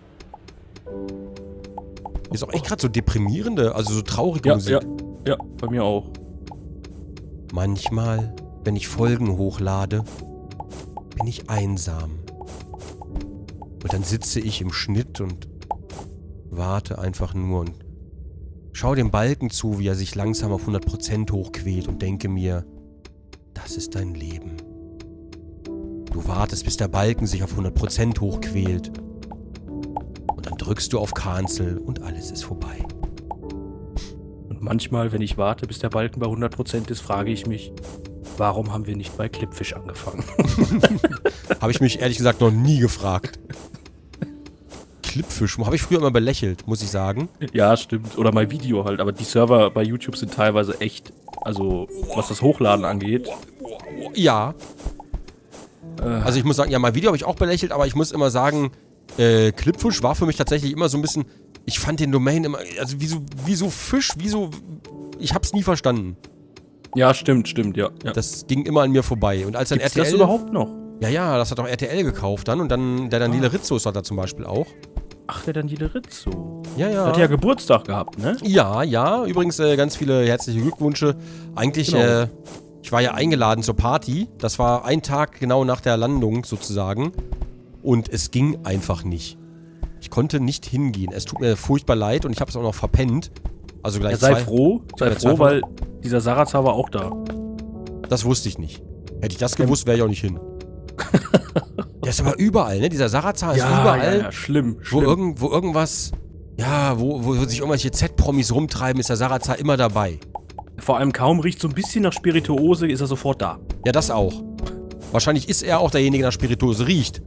Ist auch echt gerade so deprimierende, also so traurige Musik. Ja, bei mir auch. Manchmal, wenn ich Folgen hochlade, bin ich einsam. Und dann sitze ich im Schnitt und warte einfach nur und schau dem Balken zu, wie er sich langsam auf 100% hochquält und denke mir, das ist dein Leben. Du wartest, bis der Balken sich auf 100% hochquält. Und dann drückst du auf Cancel und alles ist vorbei. Und manchmal, wenn ich warte, bis der Balken bei 100% ist, frage ich mich, warum haben wir nicht bei Clipfish angefangen? Habe ich mich ehrlich gesagt noch nie gefragt. Clipfish, habe ich früher immer belächelt, muss ich sagen. Ja, stimmt. Oder mein Video halt. Aber die Server bei YouTube sind teilweise echt, also was das Hochladen angeht. Ja. Also ich muss sagen, ja, mein Video habe ich auch belächelt, aber ich muss immer sagen, Clipfish war für mich tatsächlich immer so ein bisschen, ich fand den Domain immer, also wie so Fisch, ich hab's nie verstanden. Ja, stimmt, ja. Das ging immer an mir vorbei. Und als dann Gibt's RTL... das überhaupt noch? Ja, das hat auch RTL gekauft dann und dann der Daniele Rizzos hat er zum Beispiel auch. Ach, der Daniele Rizzo. Ja. Der hat ja Geburtstag gehabt, ne? Ja. Übrigens ganz viele herzliche Glückwünsche. Eigentlich, genau. Ich war ja eingeladen zur Party. Das war ein Tag genau nach der Landung sozusagen. Und es ging einfach nicht. Ich konnte nicht hingehen. Es tut mir furchtbar leid und ich habe es auch noch verpennt. Also gleich ja, sei froh, weil dieser Sarazar war auch da. Das wusste ich nicht. Hätte ich das gewusst, wäre ich auch nicht hin. Der ist aber überall, ne? Dieser Sarazar ist überall. Ja, schlimm. Wo irgendwas... Ja, wo sich irgendwelche Z-Promis rumtreiben, ist der Sarazar immer dabei. Vor allem kaum riecht so ein bisschen nach Spirituose, ist er sofort da. Ja, das auch. Wahrscheinlich ist er auch derjenige, der nach Spirituose riecht.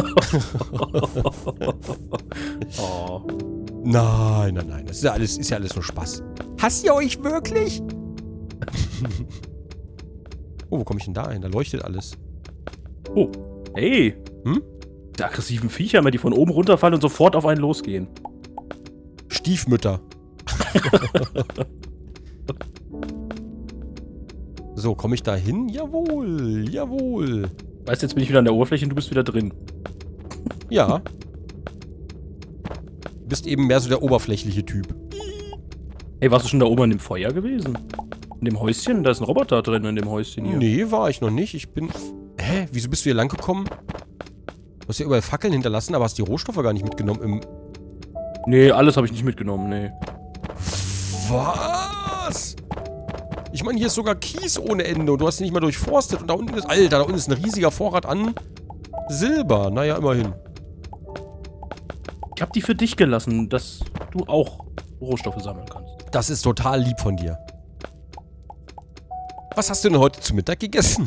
Oh. Nein. Das ist ja alles nur Spaß. Hasst ihr euch wirklich? Oh, wo komme ich denn da hin? Da leuchtet alles. Oh, hey. Die aggressiven Viecher, die von oben runterfallen und sofort auf einen losgehen. Stiefmütter. So, komme ich da hin? Jawohl. Weißt du, jetzt bin ich wieder an der Oberfläche und du bist wieder drin. Ja. Du bist eben mehr so der oberflächliche Typ. Hey, warst du schon da oben in dem Feuer gewesen? In dem Häuschen? Da ist ein Roboter drin in dem Häuschen hier. Nee, war ich noch nicht. Ich bin... Hä? Wieso bist du hier lang gekommen? Du hast ja überall Fackeln hinterlassen, aber hast die Rohstoffe gar nicht mitgenommen. Nee, alles habe ich nicht mitgenommen, nee. Was? Ich meine, hier ist sogar Kies ohne Ende und du hast ihn nicht mal durchforstet. Und da unten ist... Alter, da unten ist ein riesiger Vorrat an Silber. Naja, immerhin. Ich habe die für dich gelassen, dass du auch Rohstoffe sammeln kannst. Das ist total lieb von dir. Was hast du denn heute zu Mittag gegessen?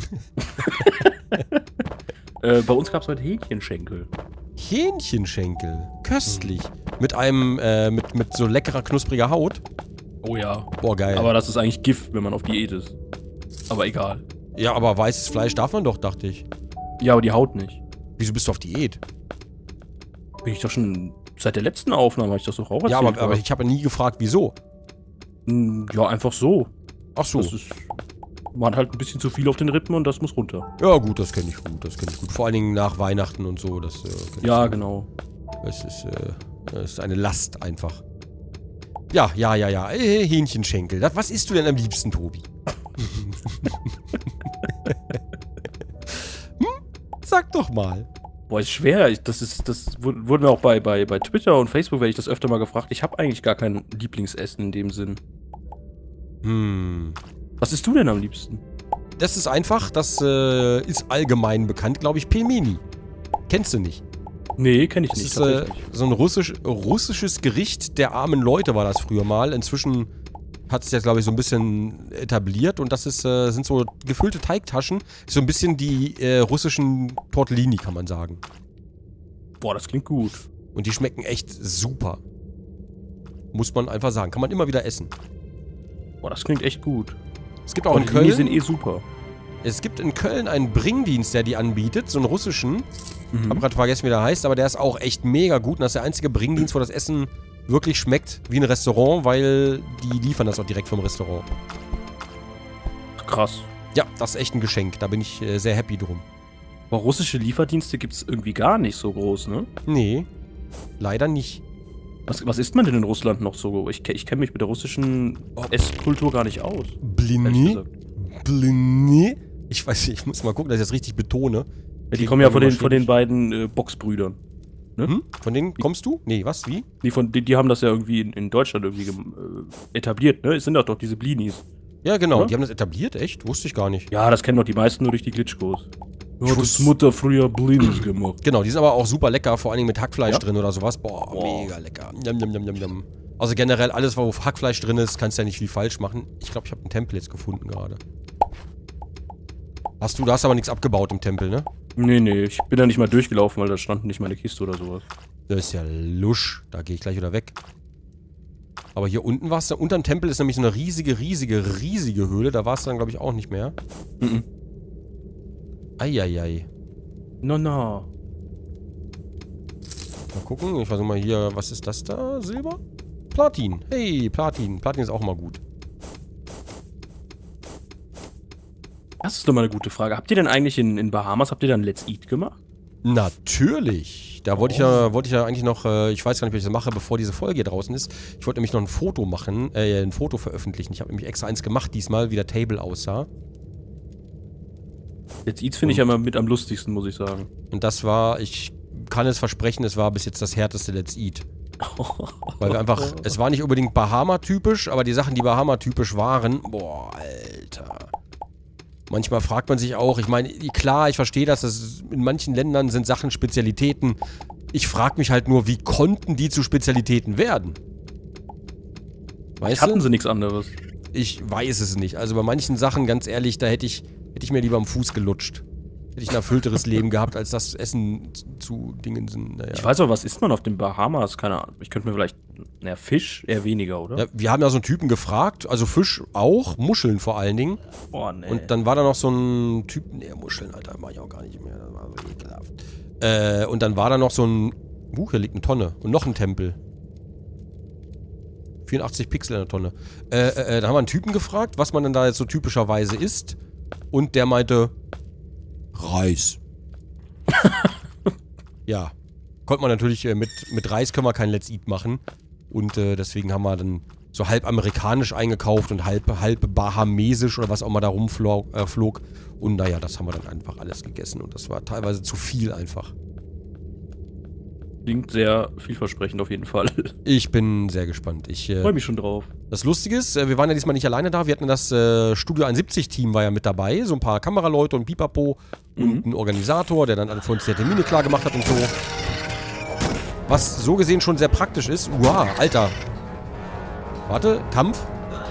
Bei uns gab es heute Hähnchenschenkel. Hähnchenschenkel? Köstlich. Mit einem, mit so leckerer, knuspriger Haut. Oh ja. Boah, geil. Aber das ist eigentlich Gift, wenn man auf Diät ist. Aber egal. Ja, aber weißes Fleisch darf man doch, dachte ich. Ja, aber die Haut nicht. Wieso bist du auf Diät? Bin ich doch schon... Seit der letzten Aufnahme habe ich das doch auch erzählt. Ja, aber ich habe nie gefragt, wieso. Ja, einfach so. Ach so. Das ist... Man hat halt ein bisschen zu viel auf den Rippen und das muss runter. Ja, gut, das kenne ich gut. Vor allen Dingen nach Weihnachten und so. Das, ja, genau. Das ist eine Last einfach. Ja. Hähnchenschenkel. Was isst du denn am liebsten, Tobi? Sag doch mal. Boah, ist schwer. Das wurde mir auch bei Twitter und Facebook, werde ich das öfter mal gefragt. Ich habe eigentlich gar kein Lieblingsessen in dem Sinn. Was isst du denn am liebsten? Das ist einfach, das ist allgemein bekannt, glaube ich, Pelmeni. Kennst du nicht? Nee, kenne ich Das nicht. ist so ein russisches Gericht der armen Leute war das früher mal. Inzwischen hat es jetzt, glaube ich, so ein bisschen etabliert. Und das ist, sind so gefüllte Teigtaschen. So ein bisschen die russischen Tortellini, kann man sagen. Boah, das klingt gut. Und die schmecken echt super. Muss man einfach sagen. Kann man immer wieder essen. Boah, das klingt echt gut. Es gibt auch in Tortellini Köln... sind eh super. Es gibt in Köln einen Bringdienst, der die anbietet, so einen russischen. Hab gerade vergessen, wie der heißt, aber der ist auch echt mega gut. Und das ist der einzige Bringdienst, wo das Essen wirklich schmeckt wie ein Restaurant, weil die liefern das auch direkt vom Restaurant. Krass. Ja, das ist echt ein Geschenk. Da bin ich sehr happy drum. Aber russische Lieferdienste gibt es irgendwie gar nicht so groß, ne? Nee, leider nicht. Was isst man denn in Russland noch so? Ich kenne mich mit der russischen Esskultur gar nicht aus. Blini? Blini? Ich weiß nicht, ich muss mal gucken, dass ich das richtig betone. Ja, die kommen ja von den beiden Boxbrüdern. Ne? Von denen kommst du? Nee, was? Wie? Die haben das ja irgendwie in Deutschland irgendwie etabliert, ne? Es sind doch diese Blinis. Ja, genau. Oder? Die haben das etabliert? Echt? Wusste ich gar nicht. Ja, das kennen doch die meisten nur durch die Glitchkos. Ja, das Mutter früher Blinis gemacht. Genau, die sind aber auch super lecker, vor allen Dingen mit Hackfleisch drin oder sowas. Boah, mega lecker. Yum, yum, yum, yum, yum. Also generell alles, wo Hackfleisch drin ist, kannst du ja nicht viel falsch machen. Ich glaube, ich habe einen Tempel jetzt gefunden gerade. Du hast aber nichts abgebaut im Tempel, ne? Nee, ich bin da nicht mal durchgelaufen, weil da stand nicht meine Kiste oder sowas. Das ist ja lusch. Da gehe ich gleich wieder weg. Aber hier unten warst du, unter dem Tempel ist nämlich so eine riesige Höhle. Da warst du dann, glaube ich, auch nicht mehr. Eieiei. No. Mal gucken. Ich versuche mal hier, was ist das da? Silber? Platin. Hey, Platin. Platin ist auch mal gut. Das ist doch mal eine gute Frage. Habt ihr denn eigentlich in Bahamas, habt ihr dann Let's Eat gemacht? Natürlich. Da wollte ich ja eigentlich noch, ich weiß gar nicht, ob ich das mache, bevor diese Folge hier draußen ist. Ich wollte nämlich noch ein Foto machen, ein Foto veröffentlichen. Ich habe nämlich extra eins gemacht diesmal, wie der Table aussah. Let's Eats finde ich ja immer mit am lustigsten, muss ich sagen. Und das war, ich kann es versprechen, es war bis jetzt das härteste Let's Eat. Weil wir einfach, es war nicht unbedingt Bahama-typisch, aber die Sachen, die Bahama-typisch waren, boah, Alter. Manchmal fragt man sich auch, ich meine, klar, ich verstehe das, in manchen Ländern sind Sachen Spezialitäten. Ich frage mich halt nur, wie konnten die zu Spezialitäten werden? Weißt du? Hatten sie nichts anderes. Ich weiß es nicht. Also bei manchen Sachen, ganz ehrlich, da hätte ich mir lieber am Fuß gelutscht. Hätte ich ein erfüllteres Leben gehabt, als das Essen zu Dingen sind. Naja. Ich weiß aber, was isst man auf den Bahamas? Keine Ahnung. Ich könnte mir vielleicht, naja, Fisch eher weniger, oder? Ja, wir haben ja so einen Typen gefragt, also Fisch auch, Muscheln vor allen Dingen. Oh, nee. Und dann war da noch so ein Typ, nee, Muscheln, Alter, mach ich auch gar nicht mehr, das war so ekelhaft. Und dann war da noch so ein, hier liegt eine Tonne und noch ein Tempel. 84 Pixel in der Tonne. Da haben wir einen Typen gefragt, was man denn da jetzt so typischerweise isst. Und der meinte, Reis. Ja. Konnte man natürlich, mit Reis können wir kein Let's Eat machen. Und deswegen haben wir dann so halb amerikanisch eingekauft und halb bahamesisch oder was auch mal da rumflog. Und naja, das haben wir dann einfach alles gegessen. Und das war teilweise zu viel einfach. Klingt sehr vielversprechend auf jeden Fall. Ich bin sehr gespannt. Ich freue mich schon drauf. Das Lustige ist, wir waren ja diesmal nicht alleine da. Wir hatten das Studio 71-Team war ja mit dabei. So ein paar Kameraleute und Pipapo und ein Organisator, der dann für uns die Termine klar gemacht hat und so. Was so gesehen schon sehr praktisch ist. Uah, Alter. Warte, Kampf.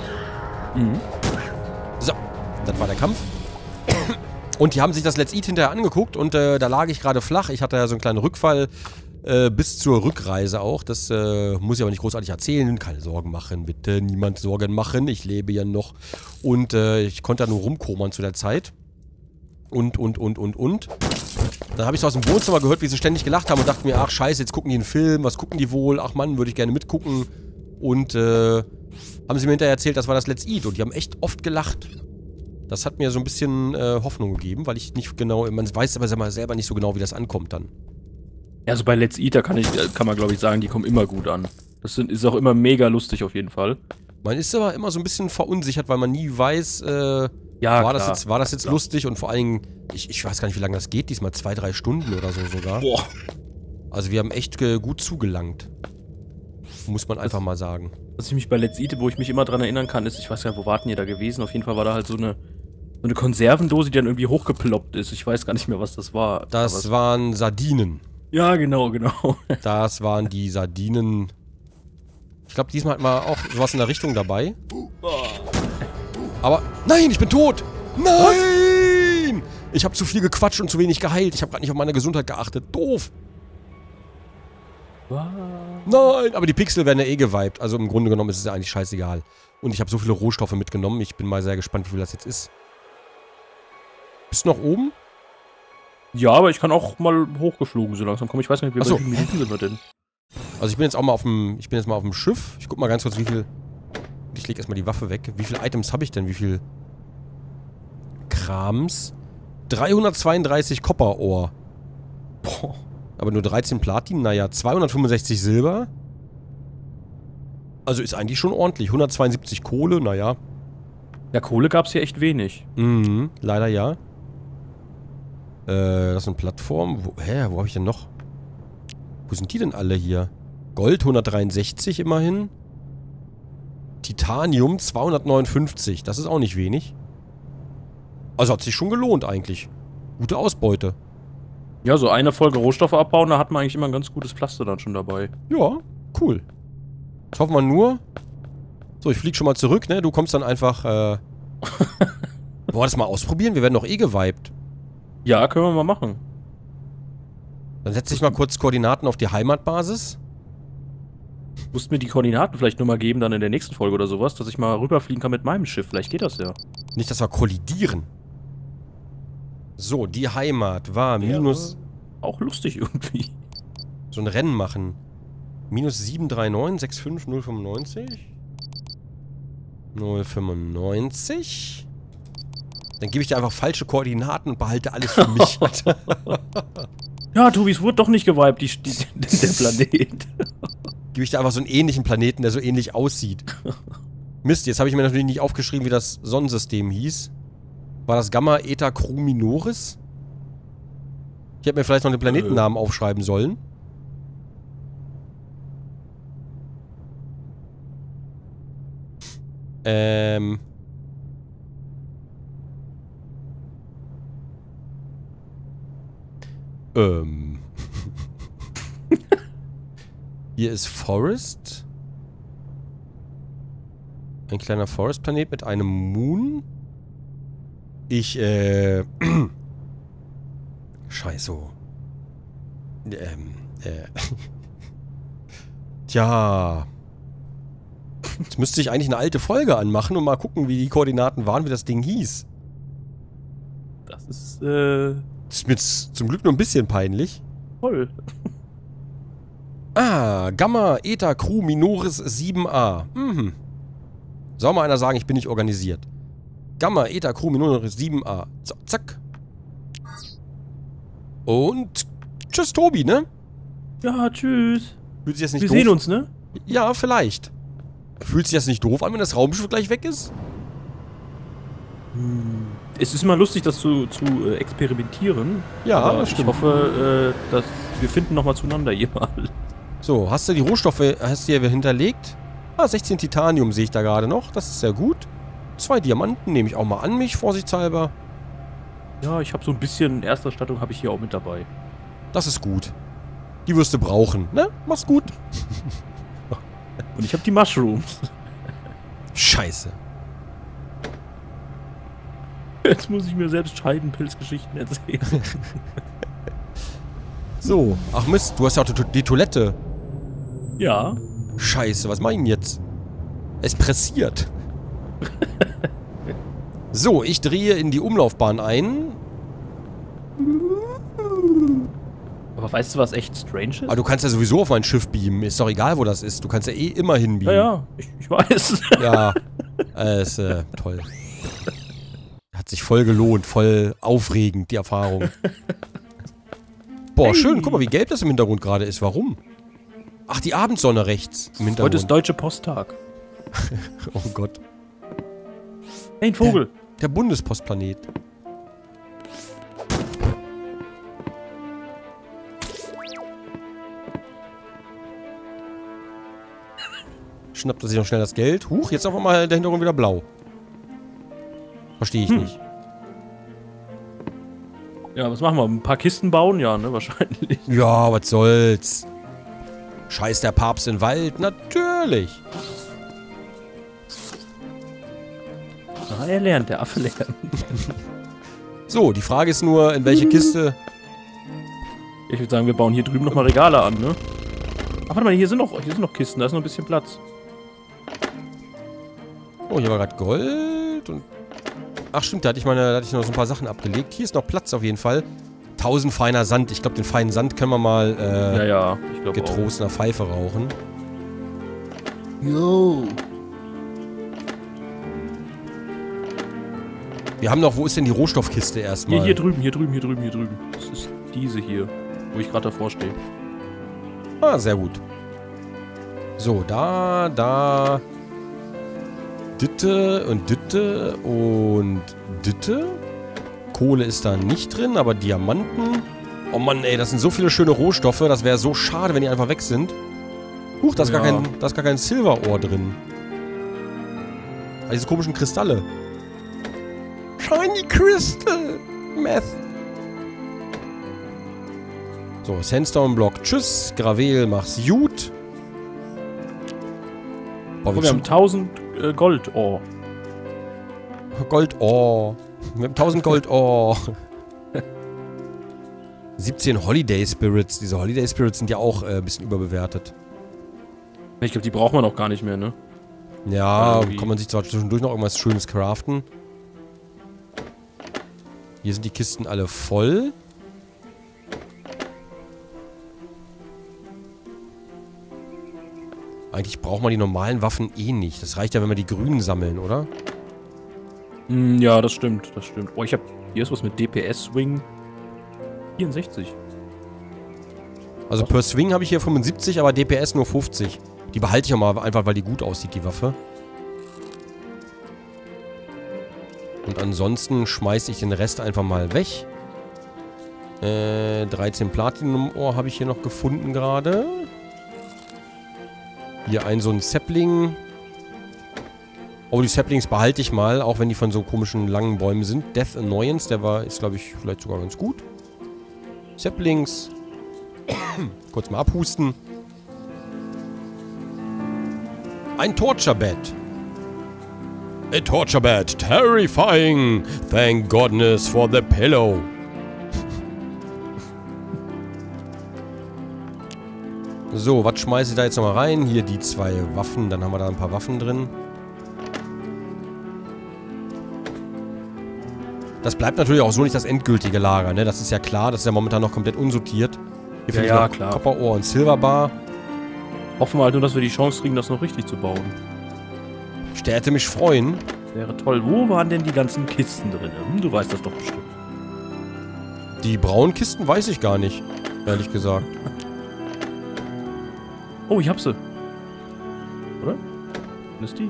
So, das war der Kampf. Und die haben sich das Let's Eat hinterher angeguckt und da lag ich gerade flach. Ich hatte ja so einen kleinen Rückfall bis zur Rückreise auch. Das muss ich aber nicht großartig erzählen. Keine Sorgen machen, bitte. Niemand Sorgen machen. Ich lebe ja noch. Und ich konnte da nur rumkomern zu der Zeit. Und. Dann habe ich so aus dem Wohnzimmer gehört, wie sie ständig gelacht haben und dachte mir, ach scheiße, jetzt gucken die einen Film. Was gucken die wohl? Ach Mann, würde ich gerne mitgucken. Und haben sie mir hinterher erzählt, das war das Let's Eat. Und die haben echt oft gelacht. Das hat mir so ein bisschen Hoffnung gegeben, weil ich nicht genau, man weiß aber selber nicht so genau, wie das ankommt dann. Ja, also bei Let's Eat, da kann man glaube ich sagen, die kommen immer gut an. Das ist auch immer mega lustig auf jeden Fall. Man ist aber immer so ein bisschen verunsichert, weil man nie weiß, Ja, war, klar. war das jetzt lustig und vor allen Dingen, ich weiß gar nicht, wie lange das geht, diesmal 2-3 Stunden oder so sogar. Boah. Also wir haben echt gut zugelangt. Muss man einfach mal sagen. Was ich mich bei Let's Eat, wo ich mich immer dran erinnern kann, ist, ich weiß gar nicht, wo warten ihr da gewesen? Auf jeden Fall war da halt so eine Konservendose, die dann irgendwie hochgeploppt ist. Ich weiß gar nicht mehr, was das war. Das waren Sardinen. Ja, genau, genau. Das waren die Sardinen. Ich glaube, diesmal hatten wir auch sowas in der Richtung dabei. Aber, nein, ich bin tot! Nein! Ich habe zu viel gequatscht und zu wenig geheilt. Ich habe gerade nicht auf meine Gesundheit geachtet. Doof! Nein, aber die Pixel werden ja eh gewiped. Also im Grunde genommen ist es ja eigentlich scheißegal. Und ich habe so viele Rohstoffe mitgenommen. Ich bin mal sehr gespannt, wie viel das jetzt ist. Bist du noch oben? Ja, aber ich kann auch mal hochgeflogen so langsam kommen. Ich weiß nicht, wie Achso. viele Minuten sind wir denn? Also ich bin jetzt auch mal auf dem, Schiff. Ich guck mal ganz kurz, wie viel... Ich leg erstmal die Waffe weg. Wie viele Items habe ich denn? Wie viel Krams? 332 Kopperohr. Boah. Aber nur 13 Platin? Naja, 265 Silber. Also ist eigentlich schon ordentlich. 172 Kohle, naja. Ja, Kohle gab's hier echt wenig. Mhm, leider ja. Das sind Plattformen. Wo habe ich denn noch? Wo sind die denn alle hier? Gold 163 immerhin. Titanium 259. Das ist auch nicht wenig. Also hat sich schon gelohnt eigentlich. Gute Ausbeute. Ja, so eine Folge Rohstoffe abbauen, da hat man eigentlich immer ein ganz gutes Pflaster dann schon dabei. Ja, cool. Ich hoffe mal nur... So, ich flieg schon mal zurück, ne? Du kommst dann einfach, Wollen wir das mal ausprobieren? Wir werden doch eh gewiped. Ja, können wir mal machen. Dann setze ich mal kurz Koordinaten auf die Heimatbasis. Musst mir die Koordinaten vielleicht nur mal geben, dann in der nächsten Folge oder sowas, dass ich mal rüberfliegen kann mit meinem Schiff. Vielleicht geht das ja. Nicht, dass wir kollidieren. So, die Heimat war minus... Auch lustig irgendwie. So ein Rennen machen. Minus 739, 65, 095. 095. Dann gebe ich dir einfach falsche Koordinaten und behalte alles für mich. Ja, Tobi, es wurde doch nicht gewiped, der Planet. Gebe ich dir einfach so einen ähnlichen Planeten, der so ähnlich aussieht. Mist, jetzt habe ich mir natürlich nicht aufgeschrieben, wie das Sonnensystem hieß. War das Gamma Eta Cru Minoris? Ich hätte mir vielleicht noch den Planetennamen aufschreiben sollen. Hier ist Forest. Ein kleiner Forest-Planet mit einem Moon. Scheiße. Tja. Jetzt müsste ich eigentlich eine alte Folge anmachen und mal gucken, wie die Koordinaten waren, wie das Ding hieß. Das ist, Das ist mir jetzt zum Glück nur ein bisschen peinlich. toll. Ah, Gamma Eta Cru Minoris 7a. Mhm. Soll mal einer sagen, ich bin nicht organisiert. Gamma Eta Cru Minoris 7a. So, zack. Und tschüss, Tobi, ne? Ja, tschüss. Fühlt sich das nicht Wir doof? sehen uns, ne? Ja, vielleicht. Fühlt sich das nicht doof an, wenn das Raumschiff gleich weg ist? Es ist immer lustig, das zu experimentieren. Ja, aber das stimmt. ich hoffe, dass wir finden nochmal zueinander jemals. So, hast du die Rohstoffe, hast du hier hinterlegt? Ah, 16 Titanium sehe ich da gerade noch. Das ist sehr gut. 2 Diamanten nehme ich auch mal an mich, vorsichtshalber. Ja, ich habe so ein bisschen Erstausstattung habe ich hier auch mit dabei. Das ist gut. Die wirst du brauchen, ne? Mach's gut. Und ich habe die Mushrooms. Scheiße. Jetzt muss ich mir selbst Scheidenpilzgeschichten erzählen. So. Ach Mist, du hast ja auch die Toilette. Ja. Scheiße, was mach ich denn jetzt? Es pressiert. So, ich drehe in die Umlaufbahn ein. Aber weißt du, was echt strange ist? Aber du kannst ja sowieso auf mein Schiff beamen. Ist doch egal, wo das ist. Du kannst ja eh immer hinbeamen. Ja, ich weiß. Ja, ist toll. Hat sich voll gelohnt, voll aufregend, die Erfahrung. Boah, Hey. schön. Guck mal, wie gelb das im Hintergrund gerade ist. Warum? Ach, die Abendsonne rechts im Hintergrund. Heute ist Deutsche Posttag. Oh Gott. Hey, ein Vogel. Der Bundespostplanet. Schnappt er sich noch schnell das Geld. Huch, jetzt auf einmal der Hintergrund wieder blau. Verstehe ich nicht. Ja, was machen wir? Ein paar Kisten bauen? Ja, ne, wahrscheinlich. Ja, was soll's. Scheiß der Papst in den Wald? Natürlich. Na, er lernt, der Affe lernt. So, die Frage ist nur, in welche Kiste... Ich würde sagen, wir bauen hier drüben nochmal Regale an, ne? Ach, warte mal, hier sind noch Kisten, da ist noch ein bisschen Platz. Oh, hier war gerade Gold und... Ach stimmt, da hatte ich noch so ein paar Sachen abgelegt. Hier ist noch Platz auf jeden Fall. 1000 feiner Sand. Ich glaube, den feinen Sand können wir mal ja, ich glaube getrost in der Pfeife rauchen. Jo. Wir haben noch... Wo ist denn die Rohstoffkiste erstmal? Hier drüben. Das ist diese hier, wo ich gerade davor stehe. Ah, sehr gut. So, da... Ditte und Ditte und Ditte. Kohle ist da nicht drin, aber Diamanten. Oh Mann, ey, das sind so viele schöne Rohstoffe. Das wäre so schade, wenn die einfach weg sind. Huch, da ist gar kein Silberohr drin. Also diese komischen Kristalle. Shiny Crystal. Meth. So, Sandstone-Block. Tschüss. Gravel, mach's gut. Oh, wir haben 1000 Goldohr. Goldohr. Wir haben 1000 Goldohr. 17 Holiday Spirits. Diese Holiday Spirits sind ja auch ein bisschen überbewertet. Ich glaube, die braucht man auch gar nicht mehr, ne? Ja, kann man sich zwar zwischendurch noch irgendwas Schönes craften. Hier sind die Kisten alle voll. Eigentlich braucht man die normalen Waffen eh nicht. Das reicht ja, wenn wir die grünen sammeln, oder? Ja, das stimmt. Oh, hier ist was mit DPS-Swing. 64. Also per Swing habe ich hier 75, aber DPS nur 50. Die behalte ich auch mal, einfach weil die gut aussieht, die Waffe. Und ansonsten schmeiße ich den Rest einfach mal weg. 13 Platinum-Ohr habe ich hier noch gefunden gerade. Hier so ein Sapling. Oh, die Saplings behalte ich mal, auch wenn die von so komischen langen Bäumen sind. Death Annoyance, ist glaube ich vielleicht sogar ganz gut. Saplings. Kurz mal abhusten. Ein Torture Bed. A torture bed, terrifying. Thank goodness for the pillow. So, was schmeiße ich da jetzt nochmal rein? Hier die 2 Waffen, dann haben wir da ein paar Waffen drin. Das bleibt natürlich auch so nicht das endgültige Lager, ne? Das ist ja klar, das ist ja momentan noch komplett unsortiert. Hier finde ich noch klar. Copperohr und Silverbar. Hoffen wir halt nur, dass wir die Chance kriegen, das noch richtig zu bauen. Ich hätte mich freuen. Wäre toll. Wo waren denn die ganzen Kisten drin? Du weißt das doch bestimmt. Die braunen Kisten weiß ich gar nicht, ehrlich gesagt. Oh, ich hab sie. Oder? Was ist die?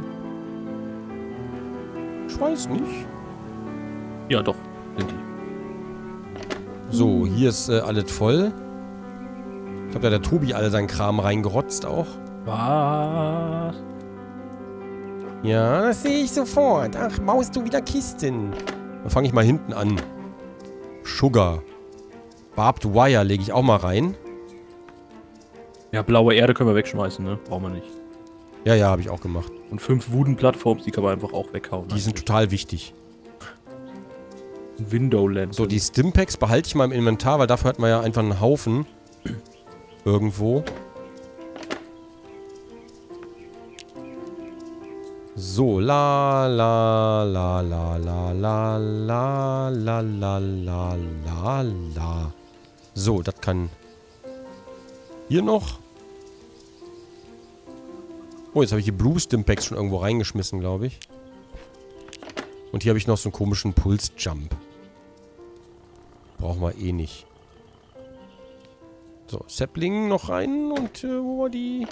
Ich weiß nicht. Ja, doch. Sind die. So, hier ist alles voll. Ich glaube, da hat der Tobi alle seinen Kram reingerotzt auch. Was? Ja, das sehe ich sofort. Ach, baust du wieder Kisten. Dann fange ich mal hinten an. Sugar. Barbed Wire lege ich auch mal rein. Ja, blaue Erde können wir wegschmeißen, ne? Brauchen wir nicht. Ja, habe ich auch gemacht. Und 5 Wooden-Plattforms, die kann man einfach auch weghauen. Die sind total wichtig. Window-Lens. So, die Stimpaks behalte ich mal im Inventar, weil dafür hat man ja einfach einen Haufen. Irgendwo. So, la. So, das kann... Hier noch. Oh, jetzt habe ich die Blue Stimpaks schon irgendwo reingeschmissen, glaube ich. Und hier habe ich noch so einen komischen Pulse-Jump. Brauchen wir eh nicht. So, Sapling noch rein. Und wo war die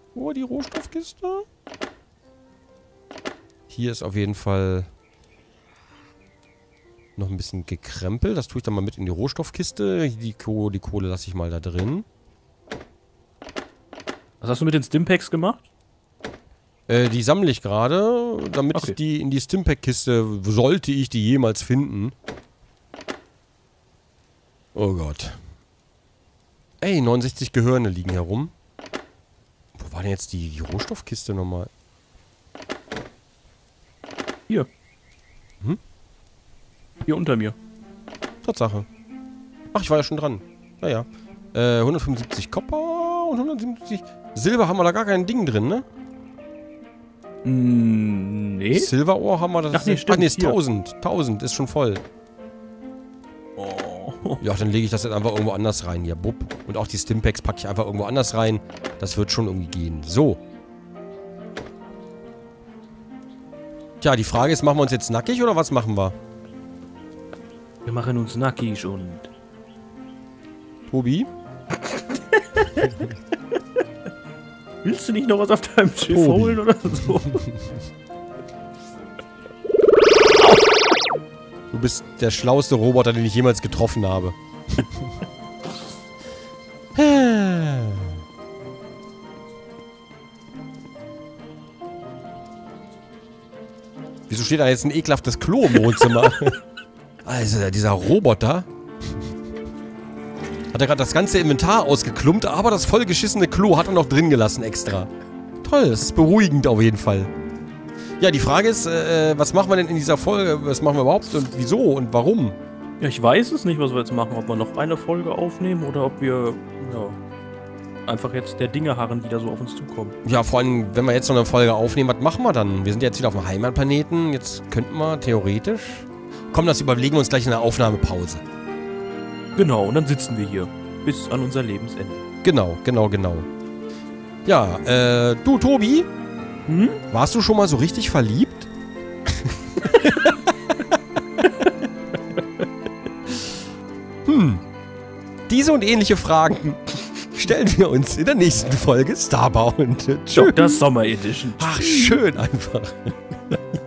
Rohstoffkiste? Hier ist auf jeden Fall Noch ein bisschen gekrempelt. Das tue ich dann mal mit in die Rohstoffkiste. Die Kohle lasse ich mal da drin. Was hast du mit den Stimpaks gemacht? Die sammle ich gerade, damit ich die in die Stimpack-Kiste, sollte ich die jemals finden. Oh Gott. Ey, 69 Gehirne liegen herum. Wo war denn jetzt die Rohstoffkiste nochmal? Hier. Hm? Hier unter mir. Tatsache. Ach, ich war ja schon dran. Naja. 175 Copper und 177... Silber haben wir da gar kein Ding drin, ne? Nee. Silberohr haben wir das... Ach nee, stimmt. Ach nee, ist 1000. 1000 ist schon voll. Oh. Ja, dann lege ich das jetzt einfach irgendwo anders rein. Hier, bupp. Und auch die Stimpaks packe ich einfach irgendwo anders rein. Das wird schon irgendwie gehen. So. Tja, die Frage ist, machen wir uns jetzt nackig oder was machen wir? Wir machen uns nackig und... Tobi? Willst du nicht noch was auf deinem Schiff holen oder so? Du bist der schlauste Roboter, den ich jemals getroffen habe. Wieso steht da jetzt ein ekelhaftes Klo im Wohnzimmer? Also, dieser Roboter hat er gerade das ganze Inventar ausgeklumpt, aber das vollgeschissene Klo hat er noch drin gelassen extra. Toll, das ist beruhigend auf jeden Fall. Ja, die Frage ist, was machen wir denn in dieser Folge? Was machen wir überhaupt und wieso und warum? Ja, ich weiß es nicht, was wir jetzt machen. Ob wir noch eine Folge aufnehmen oder ob wir, ja, einfach jetzt der Dinge harren, die da so auf uns zukommen. Ja, vor allem, wenn wir jetzt noch eine Folge aufnehmen, was machen wir dann? Wir sind jetzt wieder auf dem Heimatplaneten. Jetzt könnten wir theoretisch... Komm, das überlegen wir uns gleich in der Aufnahmepause. Genau, und dann sitzen wir hier. Bis an unser Lebensende. Genau. Ja, du, Tobi? Hm? Warst du schon mal so richtig verliebt? Diese und ähnliche Fragen stellen wir uns in der nächsten Folge Starbound. Tschüss. Das Sommer Edition. Ach, schön einfach.